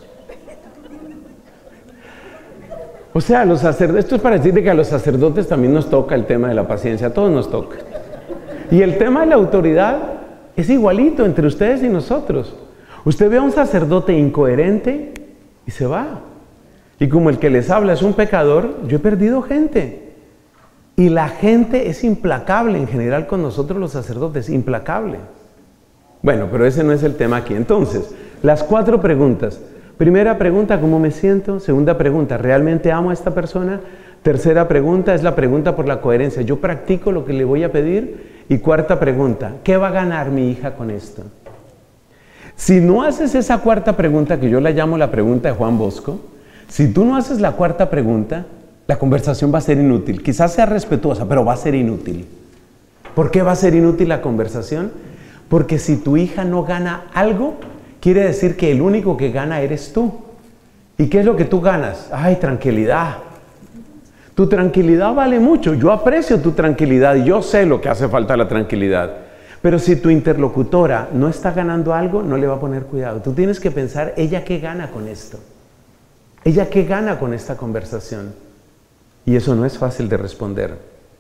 O sea, los sacerdotes, esto es para decirte que a los sacerdotes también nos toca el tema de la paciencia, a todos nos toca. Y el tema de la autoridad es igualito entre ustedes y nosotros. Usted ve a un sacerdote incoherente y se va. Y como el que les habla es un pecador, yo he perdido gente. Y la gente es implacable en general con nosotros los sacerdotes, implacable. Bueno, pero ese no es el tema aquí. Entonces, las 4 preguntas. Primera pregunta, ¿cómo me siento? Segunda pregunta, ¿realmente amo a esta persona? Tercera pregunta es la pregunta por la coherencia. ¿Yo practico lo que le voy a pedir? Y cuarta pregunta, ¿qué va a ganar mi hija con esto? Si no haces esa cuarta pregunta, que yo la llamo la pregunta de Juan Bosco, si tú no haces la cuarta pregunta, la conversación va a ser inútil. Quizás sea respetuosa, pero va a ser inútil. ¿Por qué va a ser inútil la conversación? Porque si tu hija no gana algo, quiere decir que el único que gana eres tú. ¿Y qué es lo que tú ganas? ¡Ay, tranquilidad! Tu tranquilidad vale mucho. Yo aprecio tu tranquilidad y yo sé lo que hace falta la tranquilidad. Pero si tu interlocutora no está ganando algo, no le va a poner cuidado. Tú tienes que pensar, ¿ella qué gana con esto? ¿Ella qué gana con esta conversación? Y eso no es fácil de responder.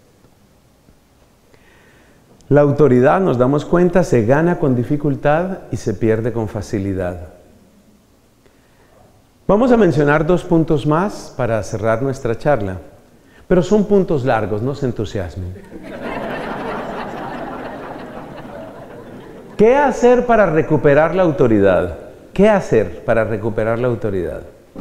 La autoridad, nos damos cuenta, se gana con dificultad y se pierde con facilidad. Vamos a mencionar 2 puntos más para cerrar nuestra charla. Pero son puntos largos, no se entusiasmen. ¿Qué hacer para recuperar la autoridad? ¿Qué hacer para recuperar la autoridad?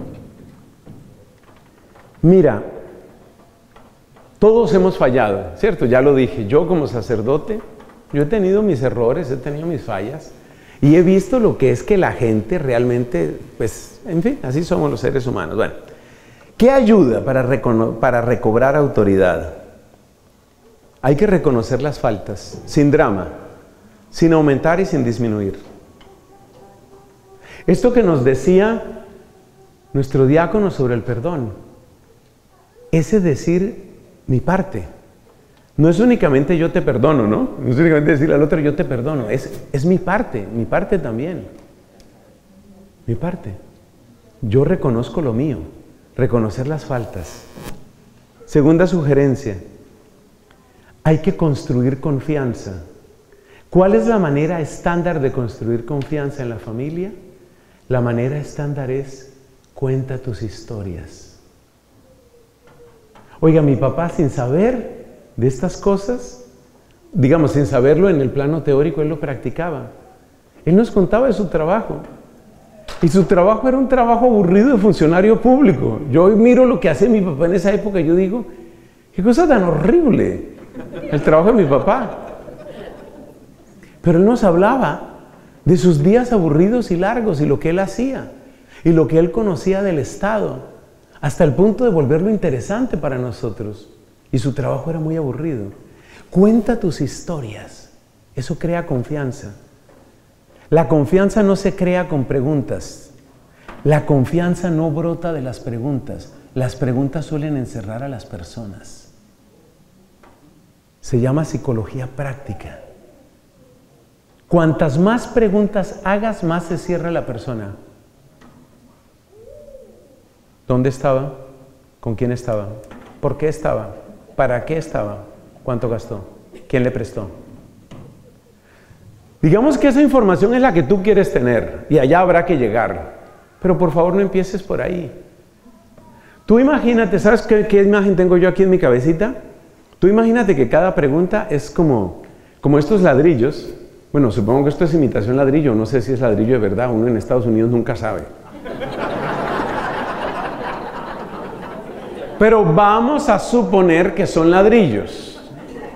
Mira, todos hemos fallado, ¿cierto? Ya lo dije, yo como sacerdote, yo he tenido mis errores, he tenido mis fallas y he visto lo que es que la gente realmente, pues, en fin, así somos los seres humanos. Bueno, ¿qué ayuda para recobrar autoridad? Hay que reconocer las faltas, sin drama, sin aumentar y sin disminuir. Esto que nos decía nuestro diácono sobre el perdón, ese decir mi parte. No es únicamente yo te perdono, ¿no? No es únicamente decirle al otro yo te perdono, es mi parte también. Mi parte. Yo reconozco lo mío. Reconocer las faltas. Segunda sugerencia, hay que construir confianza. ¿Cuál es la manera estándar de construir confianza en la familia? La manera estándar es, cuenta tus historias. Oiga, mi papá sin saber de estas cosas, digamos sin saberlo en el plano teórico, él lo practicaba. Él nos contaba de su trabajo. Y su trabajo era un trabajo aburrido de funcionario público. Yo hoy miro lo que hacía mi papá en esa época y yo digo, qué cosa tan horrible el trabajo de mi papá. Pero él nos hablaba de sus días aburridos y largos y lo que él hacía y lo que él conocía del Estado, hasta el punto de volverlo interesante para nosotros. Y su trabajo era muy aburrido. Cuenta tus historias. Eso crea confianza. La confianza no se crea con preguntas. La confianza no brota de las preguntas. Las preguntas suelen encerrar a las personas. Se llama psicología práctica. Cuantas más preguntas hagas, más se cierra la persona. ¿Dónde estaba? ¿Con quién estaba? ¿Por qué estaba? ¿Para qué estaba? ¿Cuánto gastó? ¿Quién le prestó? Digamos que esa información es la que tú quieres tener y allá habrá que llegar. Pero por favor no empieces por ahí. Tú imagínate, ¿sabes qué imagen tengo yo aquí en mi cabecita? Tú imagínate que cada pregunta es como estos ladrillos. Bueno, supongo que esto es imitación ladrillo, no sé si es ladrillo de verdad, uno en Estados Unidos nunca sabe. Pero vamos a suponer que son ladrillos.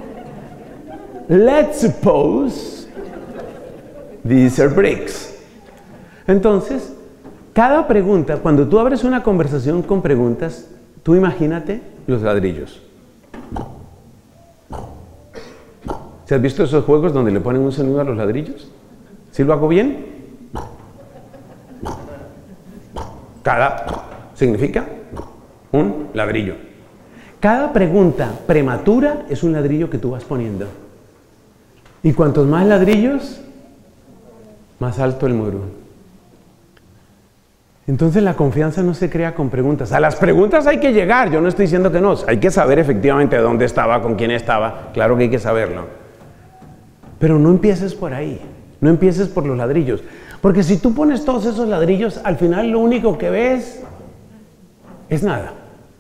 let's suppose these are bricks. Entonces, cada pregunta, cuando tú abres una conversación con preguntas, tú imagínate los ladrillos. ¿Se has visto esos juegos donde le ponen un sonido a los ladrillos? ¿Sí lo hago bien? Cada significa un ladrillo. Cada pregunta prematura es un ladrillo que tú vas poniendo. Y cuantos más ladrillos, más alto el muro. Entonces la confianza no se crea con preguntas. A las preguntas hay que llegar, yo no estoy diciendo que no. Hay que saber efectivamente dónde estaba, con quién estaba. Claro que hay que saberlo. Pero no empieces por ahí. No empieces por los ladrillos. Porque si tú pones todos esos ladrillos, al final lo único que ves es nada.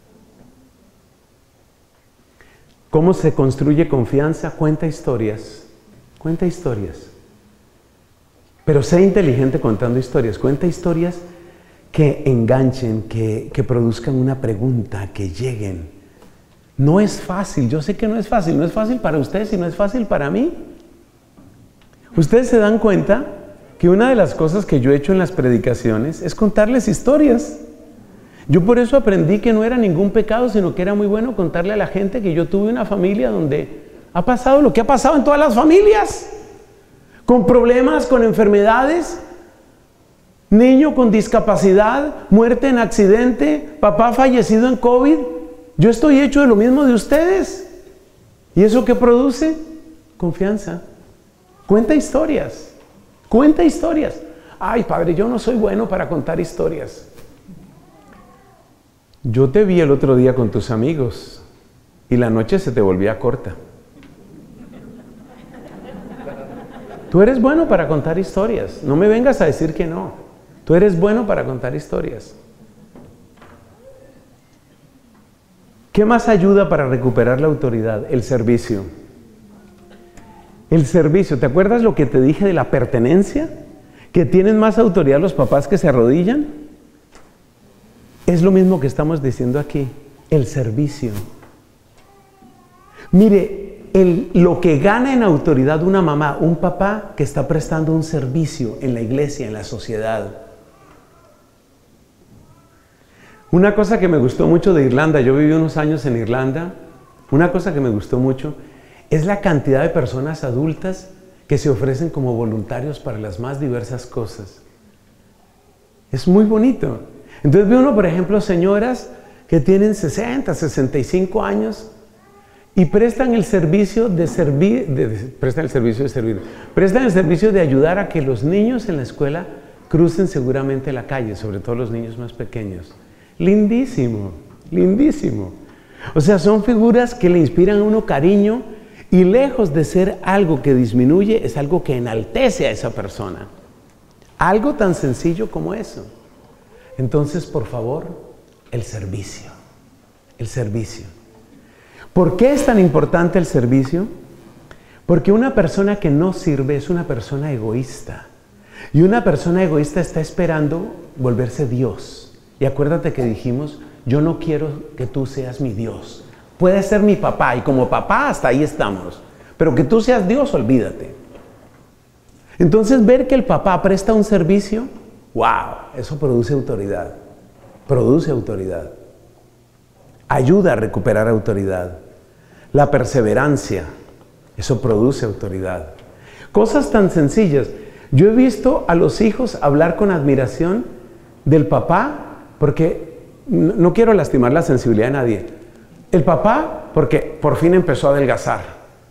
¿Cómo se construye confianza? Cuenta historias. Cuenta historias. Pero sé inteligente contando historias. Cuenta historias que enganchen, que produzcan una pregunta, que lleguen. No es fácil, yo sé que no es fácil. No es fácil para ustedes y no es fácil para mí. Ustedes se dan cuenta que una de las cosas que yo he hecho en las predicaciones es contarles historias. Yo por eso aprendí que no era ningún pecado, sino que era muy bueno contarle a la gente que yo tuve una familia donde ha pasado lo que ha pasado en todas las familias. Con problemas, con enfermedades, niño con discapacidad, muerte en accidente, papá fallecido en COVID. Yo estoy hecho de lo mismo de ustedes. ¿Y eso qué produce? Confianza. Cuenta historias. Cuenta historias. Ay, padre, yo no soy bueno para contar historias. Yo te vi el otro día con tus amigos y la noche se te volvía corta. Tú eres bueno para contar historias. No me vengas a decir que no. Tú eres bueno para contar historias. ¿Qué más ayuda para recuperar la autoridad? El servicio. El servicio. ¿Te acuerdas lo que te dije de la pertenencia? Que tienen más autoridad los papás que se arrodillan. Es lo mismo que estamos diciendo aquí. El servicio. Mire, lo que gana en autoridad una mamá, un papá que está prestando un servicio en la iglesia, en la sociedad. Una cosa que me gustó mucho de Irlanda, yo viví unos años en Irlanda, una cosa que me gustó mucho es la cantidad de personas adultas que se ofrecen como voluntarios para las más diversas cosas. Es muy bonito. Entonces ve uno, por ejemplo, señoras que tienen 60, 65 años y prestan el servicio de servir, prestan el servicio de ayudar a que los niños en la escuela crucen seguramente la calle, sobre todo los niños más pequeños. Lindísimo, lindísimo. O sea, son figuras que le inspiran a uno cariño y lejos de ser algo que disminuye, es algo que enaltece a esa persona. Algo tan sencillo como eso. Entonces, por favor, el servicio. El servicio. ¿Por qué es tan importante el servicio? Porque una persona que no sirve es una persona egoísta. Y una persona egoísta está esperando volverse Dios. Y acuérdate que dijimos, yo no quiero que tú seas mi Dios. Puedes ser mi papá y como papá hasta ahí estamos. Pero que tú seas Dios, olvídate. Entonces ver que el papá presta un servicio, wow, eso produce autoridad. Produce autoridad. Ayuda a recuperar autoridad. La perseverancia, eso produce autoridad. Cosas tan sencillas. Yo he visto a los hijos hablar con admiración del papá, porque no quiero lastimar la sensibilidad de nadie. El papá, porque por fin empezó a adelgazar.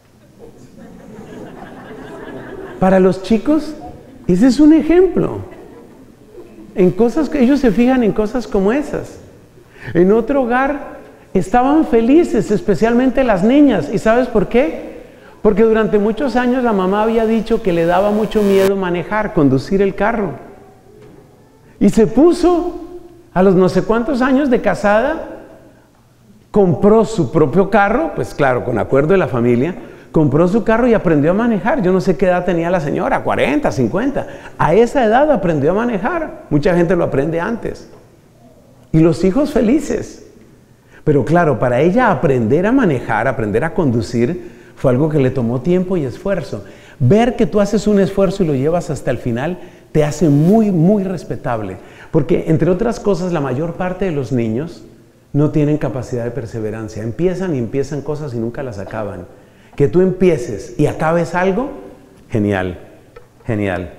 Para los chicos, ese es un ejemplo. En cosas que ellos se fijan en cosas como esas. En otro hogar estaban felices, especialmente las niñas. ¿Y sabes por qué? Porque durante muchos años la mamá había dicho que le daba mucho miedo manejar, conducir el carro. Y se puso, a los no sé cuántos años de casada, compró su propio carro, pues claro, con acuerdo de la familia, compró su carro y aprendió a manejar. Yo no sé qué edad tenía la señora, 40, 50. A esa edad aprendió a manejar. Mucha gente lo aprende antes. Y los hijos felices. Pero claro, para ella aprender a manejar, aprender a conducir, Fue algo que le tomó tiempo y esfuerzo. Ver que tú haces un esfuerzo y lo llevas hasta el final te hace muy, muy respetable. Porque, entre otras cosas, la mayor parte de los niños no tienen capacidad de perseverancia. Empiezan y empiezan cosas y nunca las acaban. Que tú empieces y acabes algo, genial, genial.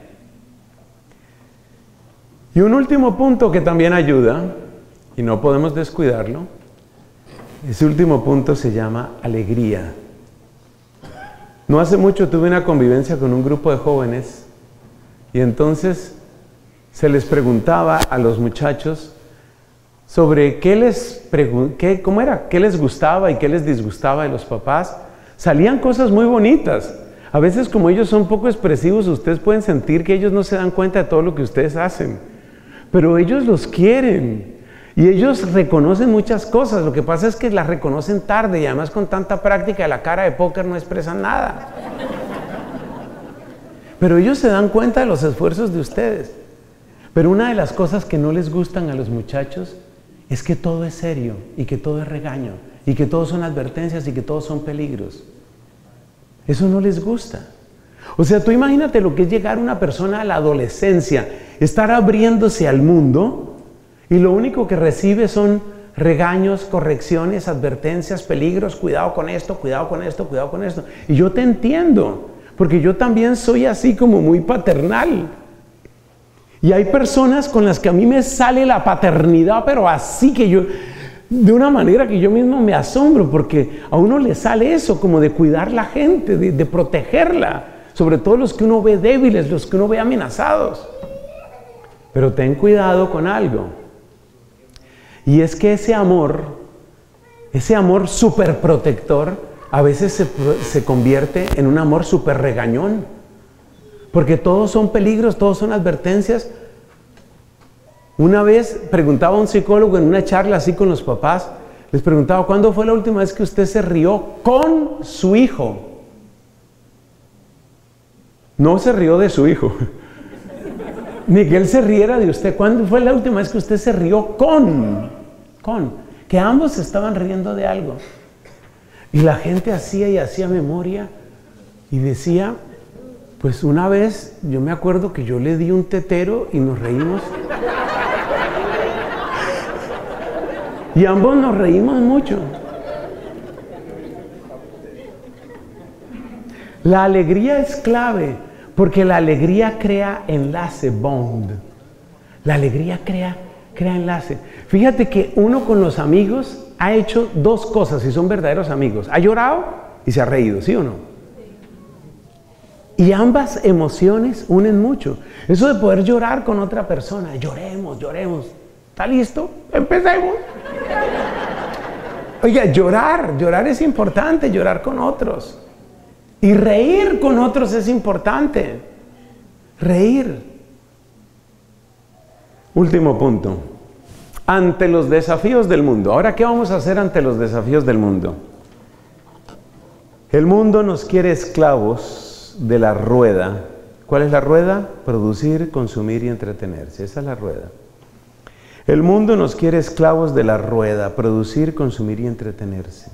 Y un último punto que también ayuda, y no podemos descuidarlo, ese último punto se llama alegría. No hace mucho tuve una convivencia con un grupo de jóvenes y entonces se les preguntaba a los muchachos sobre qué les gustaba y qué les disgustaba de los papás. Salían cosas muy bonitas. A veces, como ellos son poco expresivos, ustedes pueden sentir que ellos no se dan cuenta de todo lo que ustedes hacen. Pero ellos los quieren y ellos reconocen muchas cosas. Lo que pasa es que las reconocen tarde y además con tanta práctica de la cara de póker no expresan nada. Pero ellos se dan cuenta de los esfuerzos de ustedes. Pero una de las cosas que no les gustan a los muchachos es que todo es serio y que todo es regaño y que todo son advertencias y que todos son peligros. Eso no les gusta. O sea, tú imagínate lo que es llegar una persona a la adolescencia, estar abriéndose al mundo y lo único que recibe son regaños, correcciones, advertencias, peligros, cuidado con esto, cuidado con esto, cuidado con esto. Y yo te entiendo, porque yo también soy así como muy paternal. Y hay personas con las que a mí me sale la paternidad, pero así que yo, de una manera que yo mismo me asombro, porque a uno le sale eso, como de cuidar la gente, de protegerla, sobre todo los que uno ve débiles, los que uno ve amenazados. Pero ten cuidado con algo, y es que ese amor súper protector, a veces se convierte en un amor súper regañón, porque todos son peligros, todos son advertencias. Una vez preguntaba a un psicólogo en una charla así con los papás, les preguntaba, ¿cuándo fue la última vez que usted se rió con su hijo? No se rió de su hijo, ni que él se riera de usted. ¿Cuándo fue la última vez que usted se rió con? Que ambos se estaban riendo de algo. Y la gente hacía y hacía memoria y decía, pues una vez yo me acuerdo que yo le di un tetero y nos reímos. Y ambos nos reímos mucho. La alegría es clave, porque la alegría crea enlace, bond. La alegría crea enlace. Fíjate que uno con los amigos ha hecho dos cosas si son verdaderos amigos. Ha llorado y se ha reído, ¿sí o no? Y ambas emociones unen mucho. Eso de poder llorar con otra persona. Lloremos. ¿Está listo? Empecemos. Oiga, llorar es importante, llorar con otros. Y reír con otros es importante. Reír. Último punto. Ante los desafíos del mundo. Ahora, ¿qué vamos a hacer ante los desafíos del mundo? El mundo nos quiere esclavos de la rueda. ¿Cuál es la rueda? Producir, consumir y entretenerse. Esa es la rueda. El mundo nos quiere esclavos de la rueda, producir, consumir y entretenerse.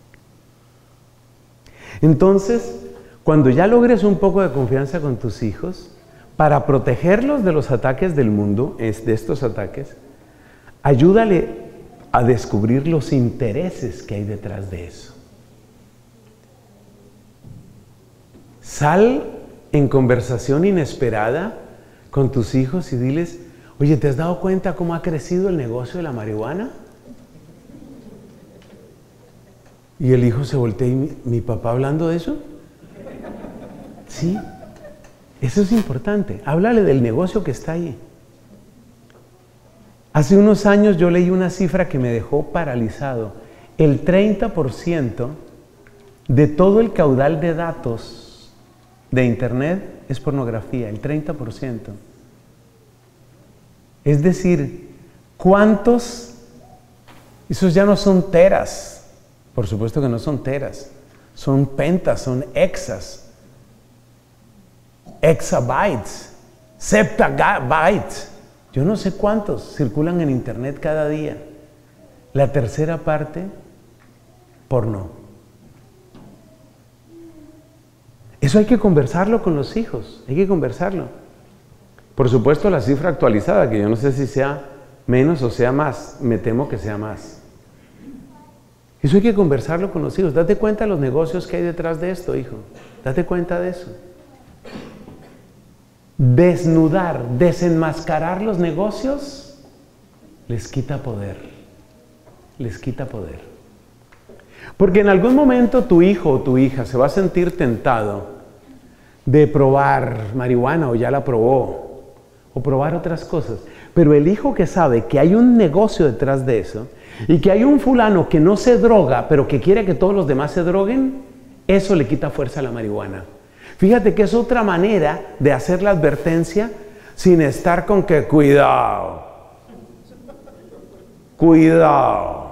Entonces, cuando ya logres un poco de confianza con tus hijos, para protegerlos de los ataques del mundo, de estos ataques, ayúdale a descubrir los intereses que hay detrás de eso. Sal en conversación inesperada con tus hijos y diles, oye, ¿te has dado cuenta cómo ha crecido el negocio de la marihuana? Y el hijo se voltea y ¿mi papá hablando de eso? Sí, eso es importante. Háblale del negocio que está ahí. Hace unos años yo leí una cifra que me dejó paralizado. El 30% de todo el caudal de datos de Internet es pornografía, el 30%. Es decir, ¿cuántos? Esos ya no son teras, por supuesto que no son teras, son pentas, son exas, exabytes, septabytes. Yo no sé cuántos circulan en Internet cada día. La tercera parte, porno. Eso hay que conversarlo con los hijos, hay que conversarlo. Por supuesto, la cifra actualizada, que yo no sé si sea menos o sea más, me temo que sea más. Eso hay que conversarlo con los hijos. Date cuenta de los negocios que hay detrás de esto, hijo. Date cuenta de eso. Desnudar, desenmascarar los negocios, les quita poder. Les quita poder. Porque en algún momento tu hijo o tu hija se va a sentir tentado de probar marihuana o ya la probó, o probar otras cosas. Pero el hijo que sabe que hay un negocio detrás de eso y que hay un fulano que no se droga, pero que quiere que todos los demás se droguen, eso le quita fuerza a la marihuana. Fíjate que es otra manera de hacer la advertencia sin estar con que cuidado, cuidado,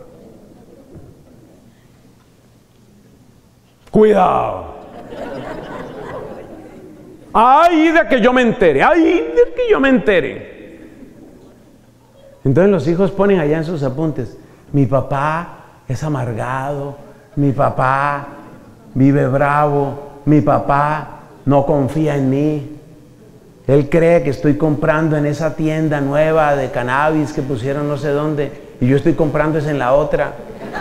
cuidado. ¡Ay, de que yo me entere! ¡Ay, de que yo me entere! Entonces los hijos ponen allá en sus apuntes, mi papá es amargado, mi papá vive bravo, mi papá no confía en mí, él cree que estoy comprando en esa tienda nueva de cannabis que pusieron no sé dónde y yo estoy comprando es en la otra.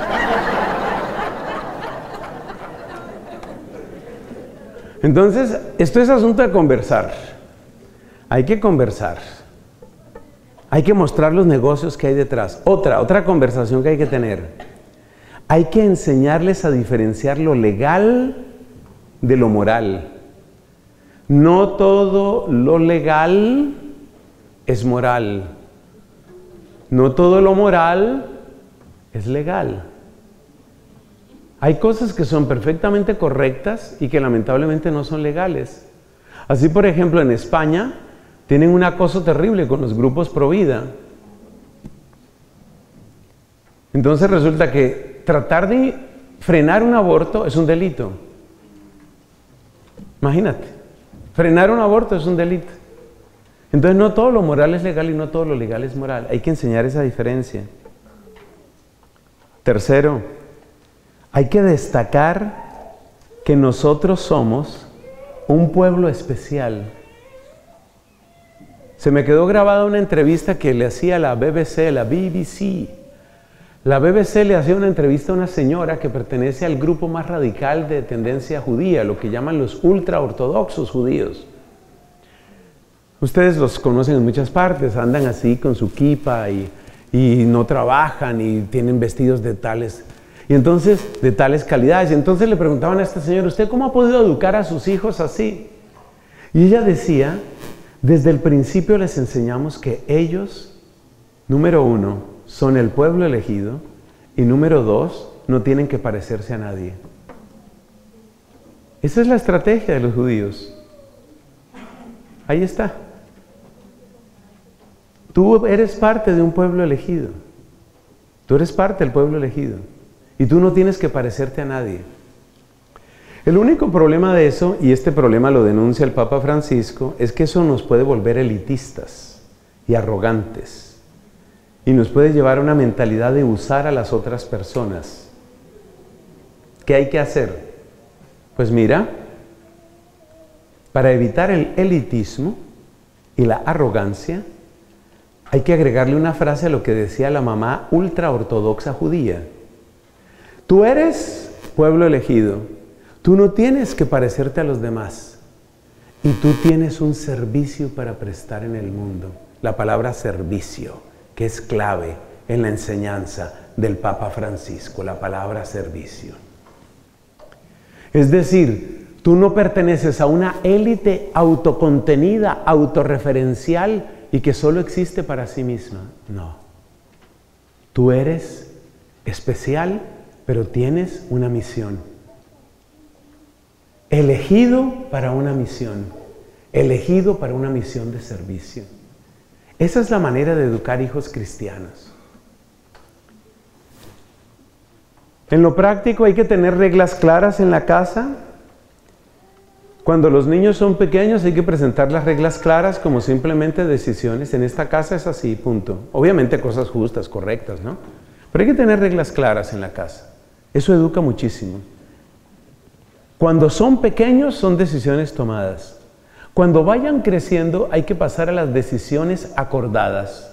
Entonces, esto es asunto de conversar. Hay que conversar. Hay que mostrar los negocios que hay detrás. Otra conversación que hay que tener. Hay que enseñarles a diferenciar lo legal de lo moral. No todo lo legal es moral. No todo lo moral es legal. Hay cosas que son perfectamente correctas y que lamentablemente no son legales. Así, por ejemplo, en España tienen un acoso terrible con los grupos pro vida. Entonces resulta que tratar de frenar un aborto es un delito. Imagínate, frenar un aborto es un delito. Entonces no todo lo moral es legal y no todo lo legal es moral. Hay que enseñar esa diferencia. Tercero, hay que destacar que nosotros somos un pueblo especial. Se me quedó grabada una entrevista que le hacía la BBC, la BBC. La BBC le hacía una entrevista a una señora que pertenece al grupo más radical de tendencia judía, lo que llaman los ultraortodoxos judíos. Ustedes los conocen en muchas partes, andan así con su kipa y no trabajan y tienen vestidos de tales calidades. Y entonces le preguntaban a esta señora, ¿usted cómo ha podido educar a sus hijos así? Y ella decía, desde el principio les enseñamos que ellos, número 1, son el pueblo elegido y número 2, no tienen que parecerse a nadie. Esa es la estrategia de los judíos. Ahí está. Tú eres parte de un pueblo elegido. Tú eres parte del pueblo elegido. Y tú no tienes que parecerte a nadie. El único problema de eso, y este problema lo denuncia el Papa Francisco, es que eso nos puede volver elitistas y arrogantes. Y nos puede llevar a una mentalidad de usar a las otras personas. ¿Qué hay que hacer? Pues mira, para evitar el elitismo y la arrogancia, hay que agregarle una frase a lo que decía la mamá ultraortodoxa judía. Tú eres pueblo elegido, tú no tienes que parecerte a los demás y tú tienes un servicio para prestar en el mundo. La palabra servicio, que es clave en la enseñanza del Papa Francisco, la palabra servicio. Es decir, tú no perteneces a una élite autocontenida, autorreferencial y que solo existe para sí misma. No. Tú eres especial, pero tienes una misión. Elegido para una misión. Elegido para una misión de servicio. Esa es la manera de educar hijos cristianos. En lo práctico hay que tener reglas claras en la casa. Cuando los niños son pequeños hay que presentar las reglas claras como simplemente decisiones. En esta casa es así, punto. Obviamente cosas justas, correctas, ¿no? Pero hay que tener reglas claras en la casa. Eso educa muchísimo. Cuando son pequeños son decisiones tomadas. Cuando vayan creciendo hay que pasar a las decisiones acordadas.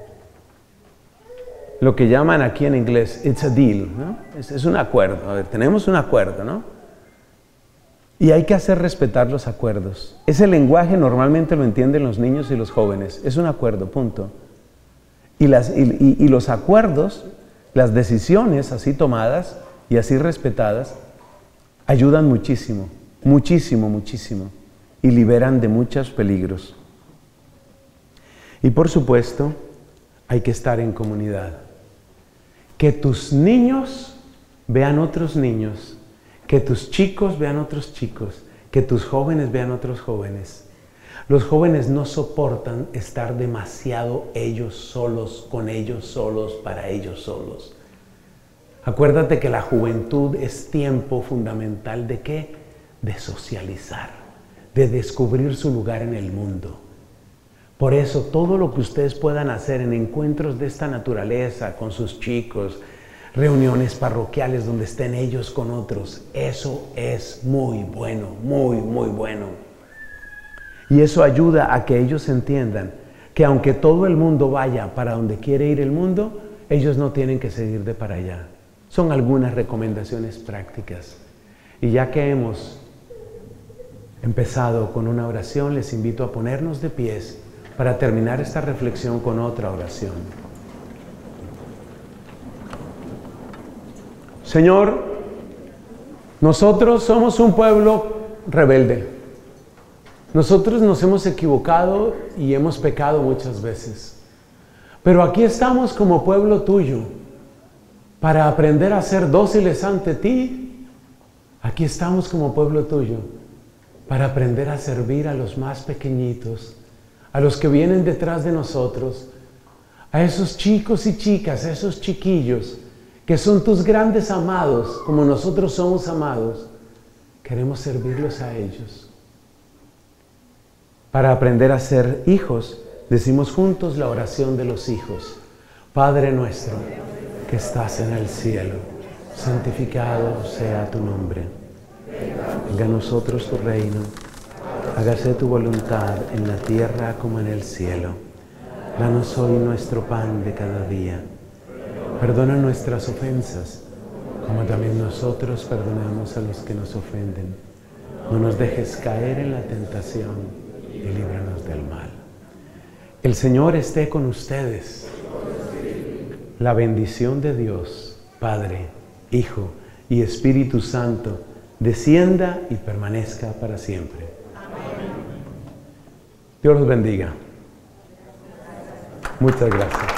Lo que llaman aquí en inglés, it's a deal, ¿no? Es un acuerdo. A ver, tenemos un acuerdo, ¿no? Y hay que hacer respetar los acuerdos. Ese lenguaje normalmente lo entienden los niños y los jóvenes. Es un acuerdo, punto. Y los acuerdos, las decisiones así tomadas y así respetadas, ayudan muchísimo, muchísimo, muchísimo. Y liberan de muchos peligros. Y por supuesto, hay que estar en comunidad. Que tus niños vean otros niños, que tus chicos vean otros chicos, que tus jóvenes vean otros jóvenes. Los jóvenes no soportan estar demasiado ellos solos, con ellos solos, para ellos solos. Acuérdate que la juventud es tiempo fundamental ¿de qué? De socializar, de descubrir su lugar en el mundo. Por eso, todo lo que ustedes puedan hacer en encuentros de esta naturaleza, con sus chicos, reuniones parroquiales donde estén ellos con otros, eso es muy bueno, muy, muy bueno. Y eso ayuda a que ellos entiendan que aunque todo el mundo vaya para donde quiere ir el mundo, ellos no tienen que seguir de para allá. Son algunas recomendaciones prácticas. Y ya que hemos empezado con una oración, les invito a ponernos de pies para terminar esta reflexión con otra oración. Señor, nosotros somos un pueblo rebelde. Nosotros nos hemos equivocado y hemos pecado muchas veces. Pero aquí estamos como pueblo tuyo para aprender a ser dóciles ante ti. Aquí estamos como pueblo tuyo para aprender a servir a los más pequeñitos, a los que vienen detrás de nosotros, a esos chicos y chicas, a esos chiquillos que son tus grandes amados, como nosotros somos amados. Queremos servirlos a ellos. Para aprender a ser hijos, decimos juntos la oración de los hijos. Padre nuestro, que estás en el cielo, santificado sea tu nombre. Venga a nosotros tu reino. Hágase tu voluntad en la tierra como en el cielo. Danos hoy nuestro pan de cada día. Perdona nuestras ofensas, como también nosotros perdonamos a los que nos ofenden. No nos dejes caer en la tentación y líbranos del mal. El Señor esté con ustedes. La bendición de Dios, Padre, Hijo y Espíritu Santo, descienda y permanezca para siempre. Dios los bendiga. Muchas gracias.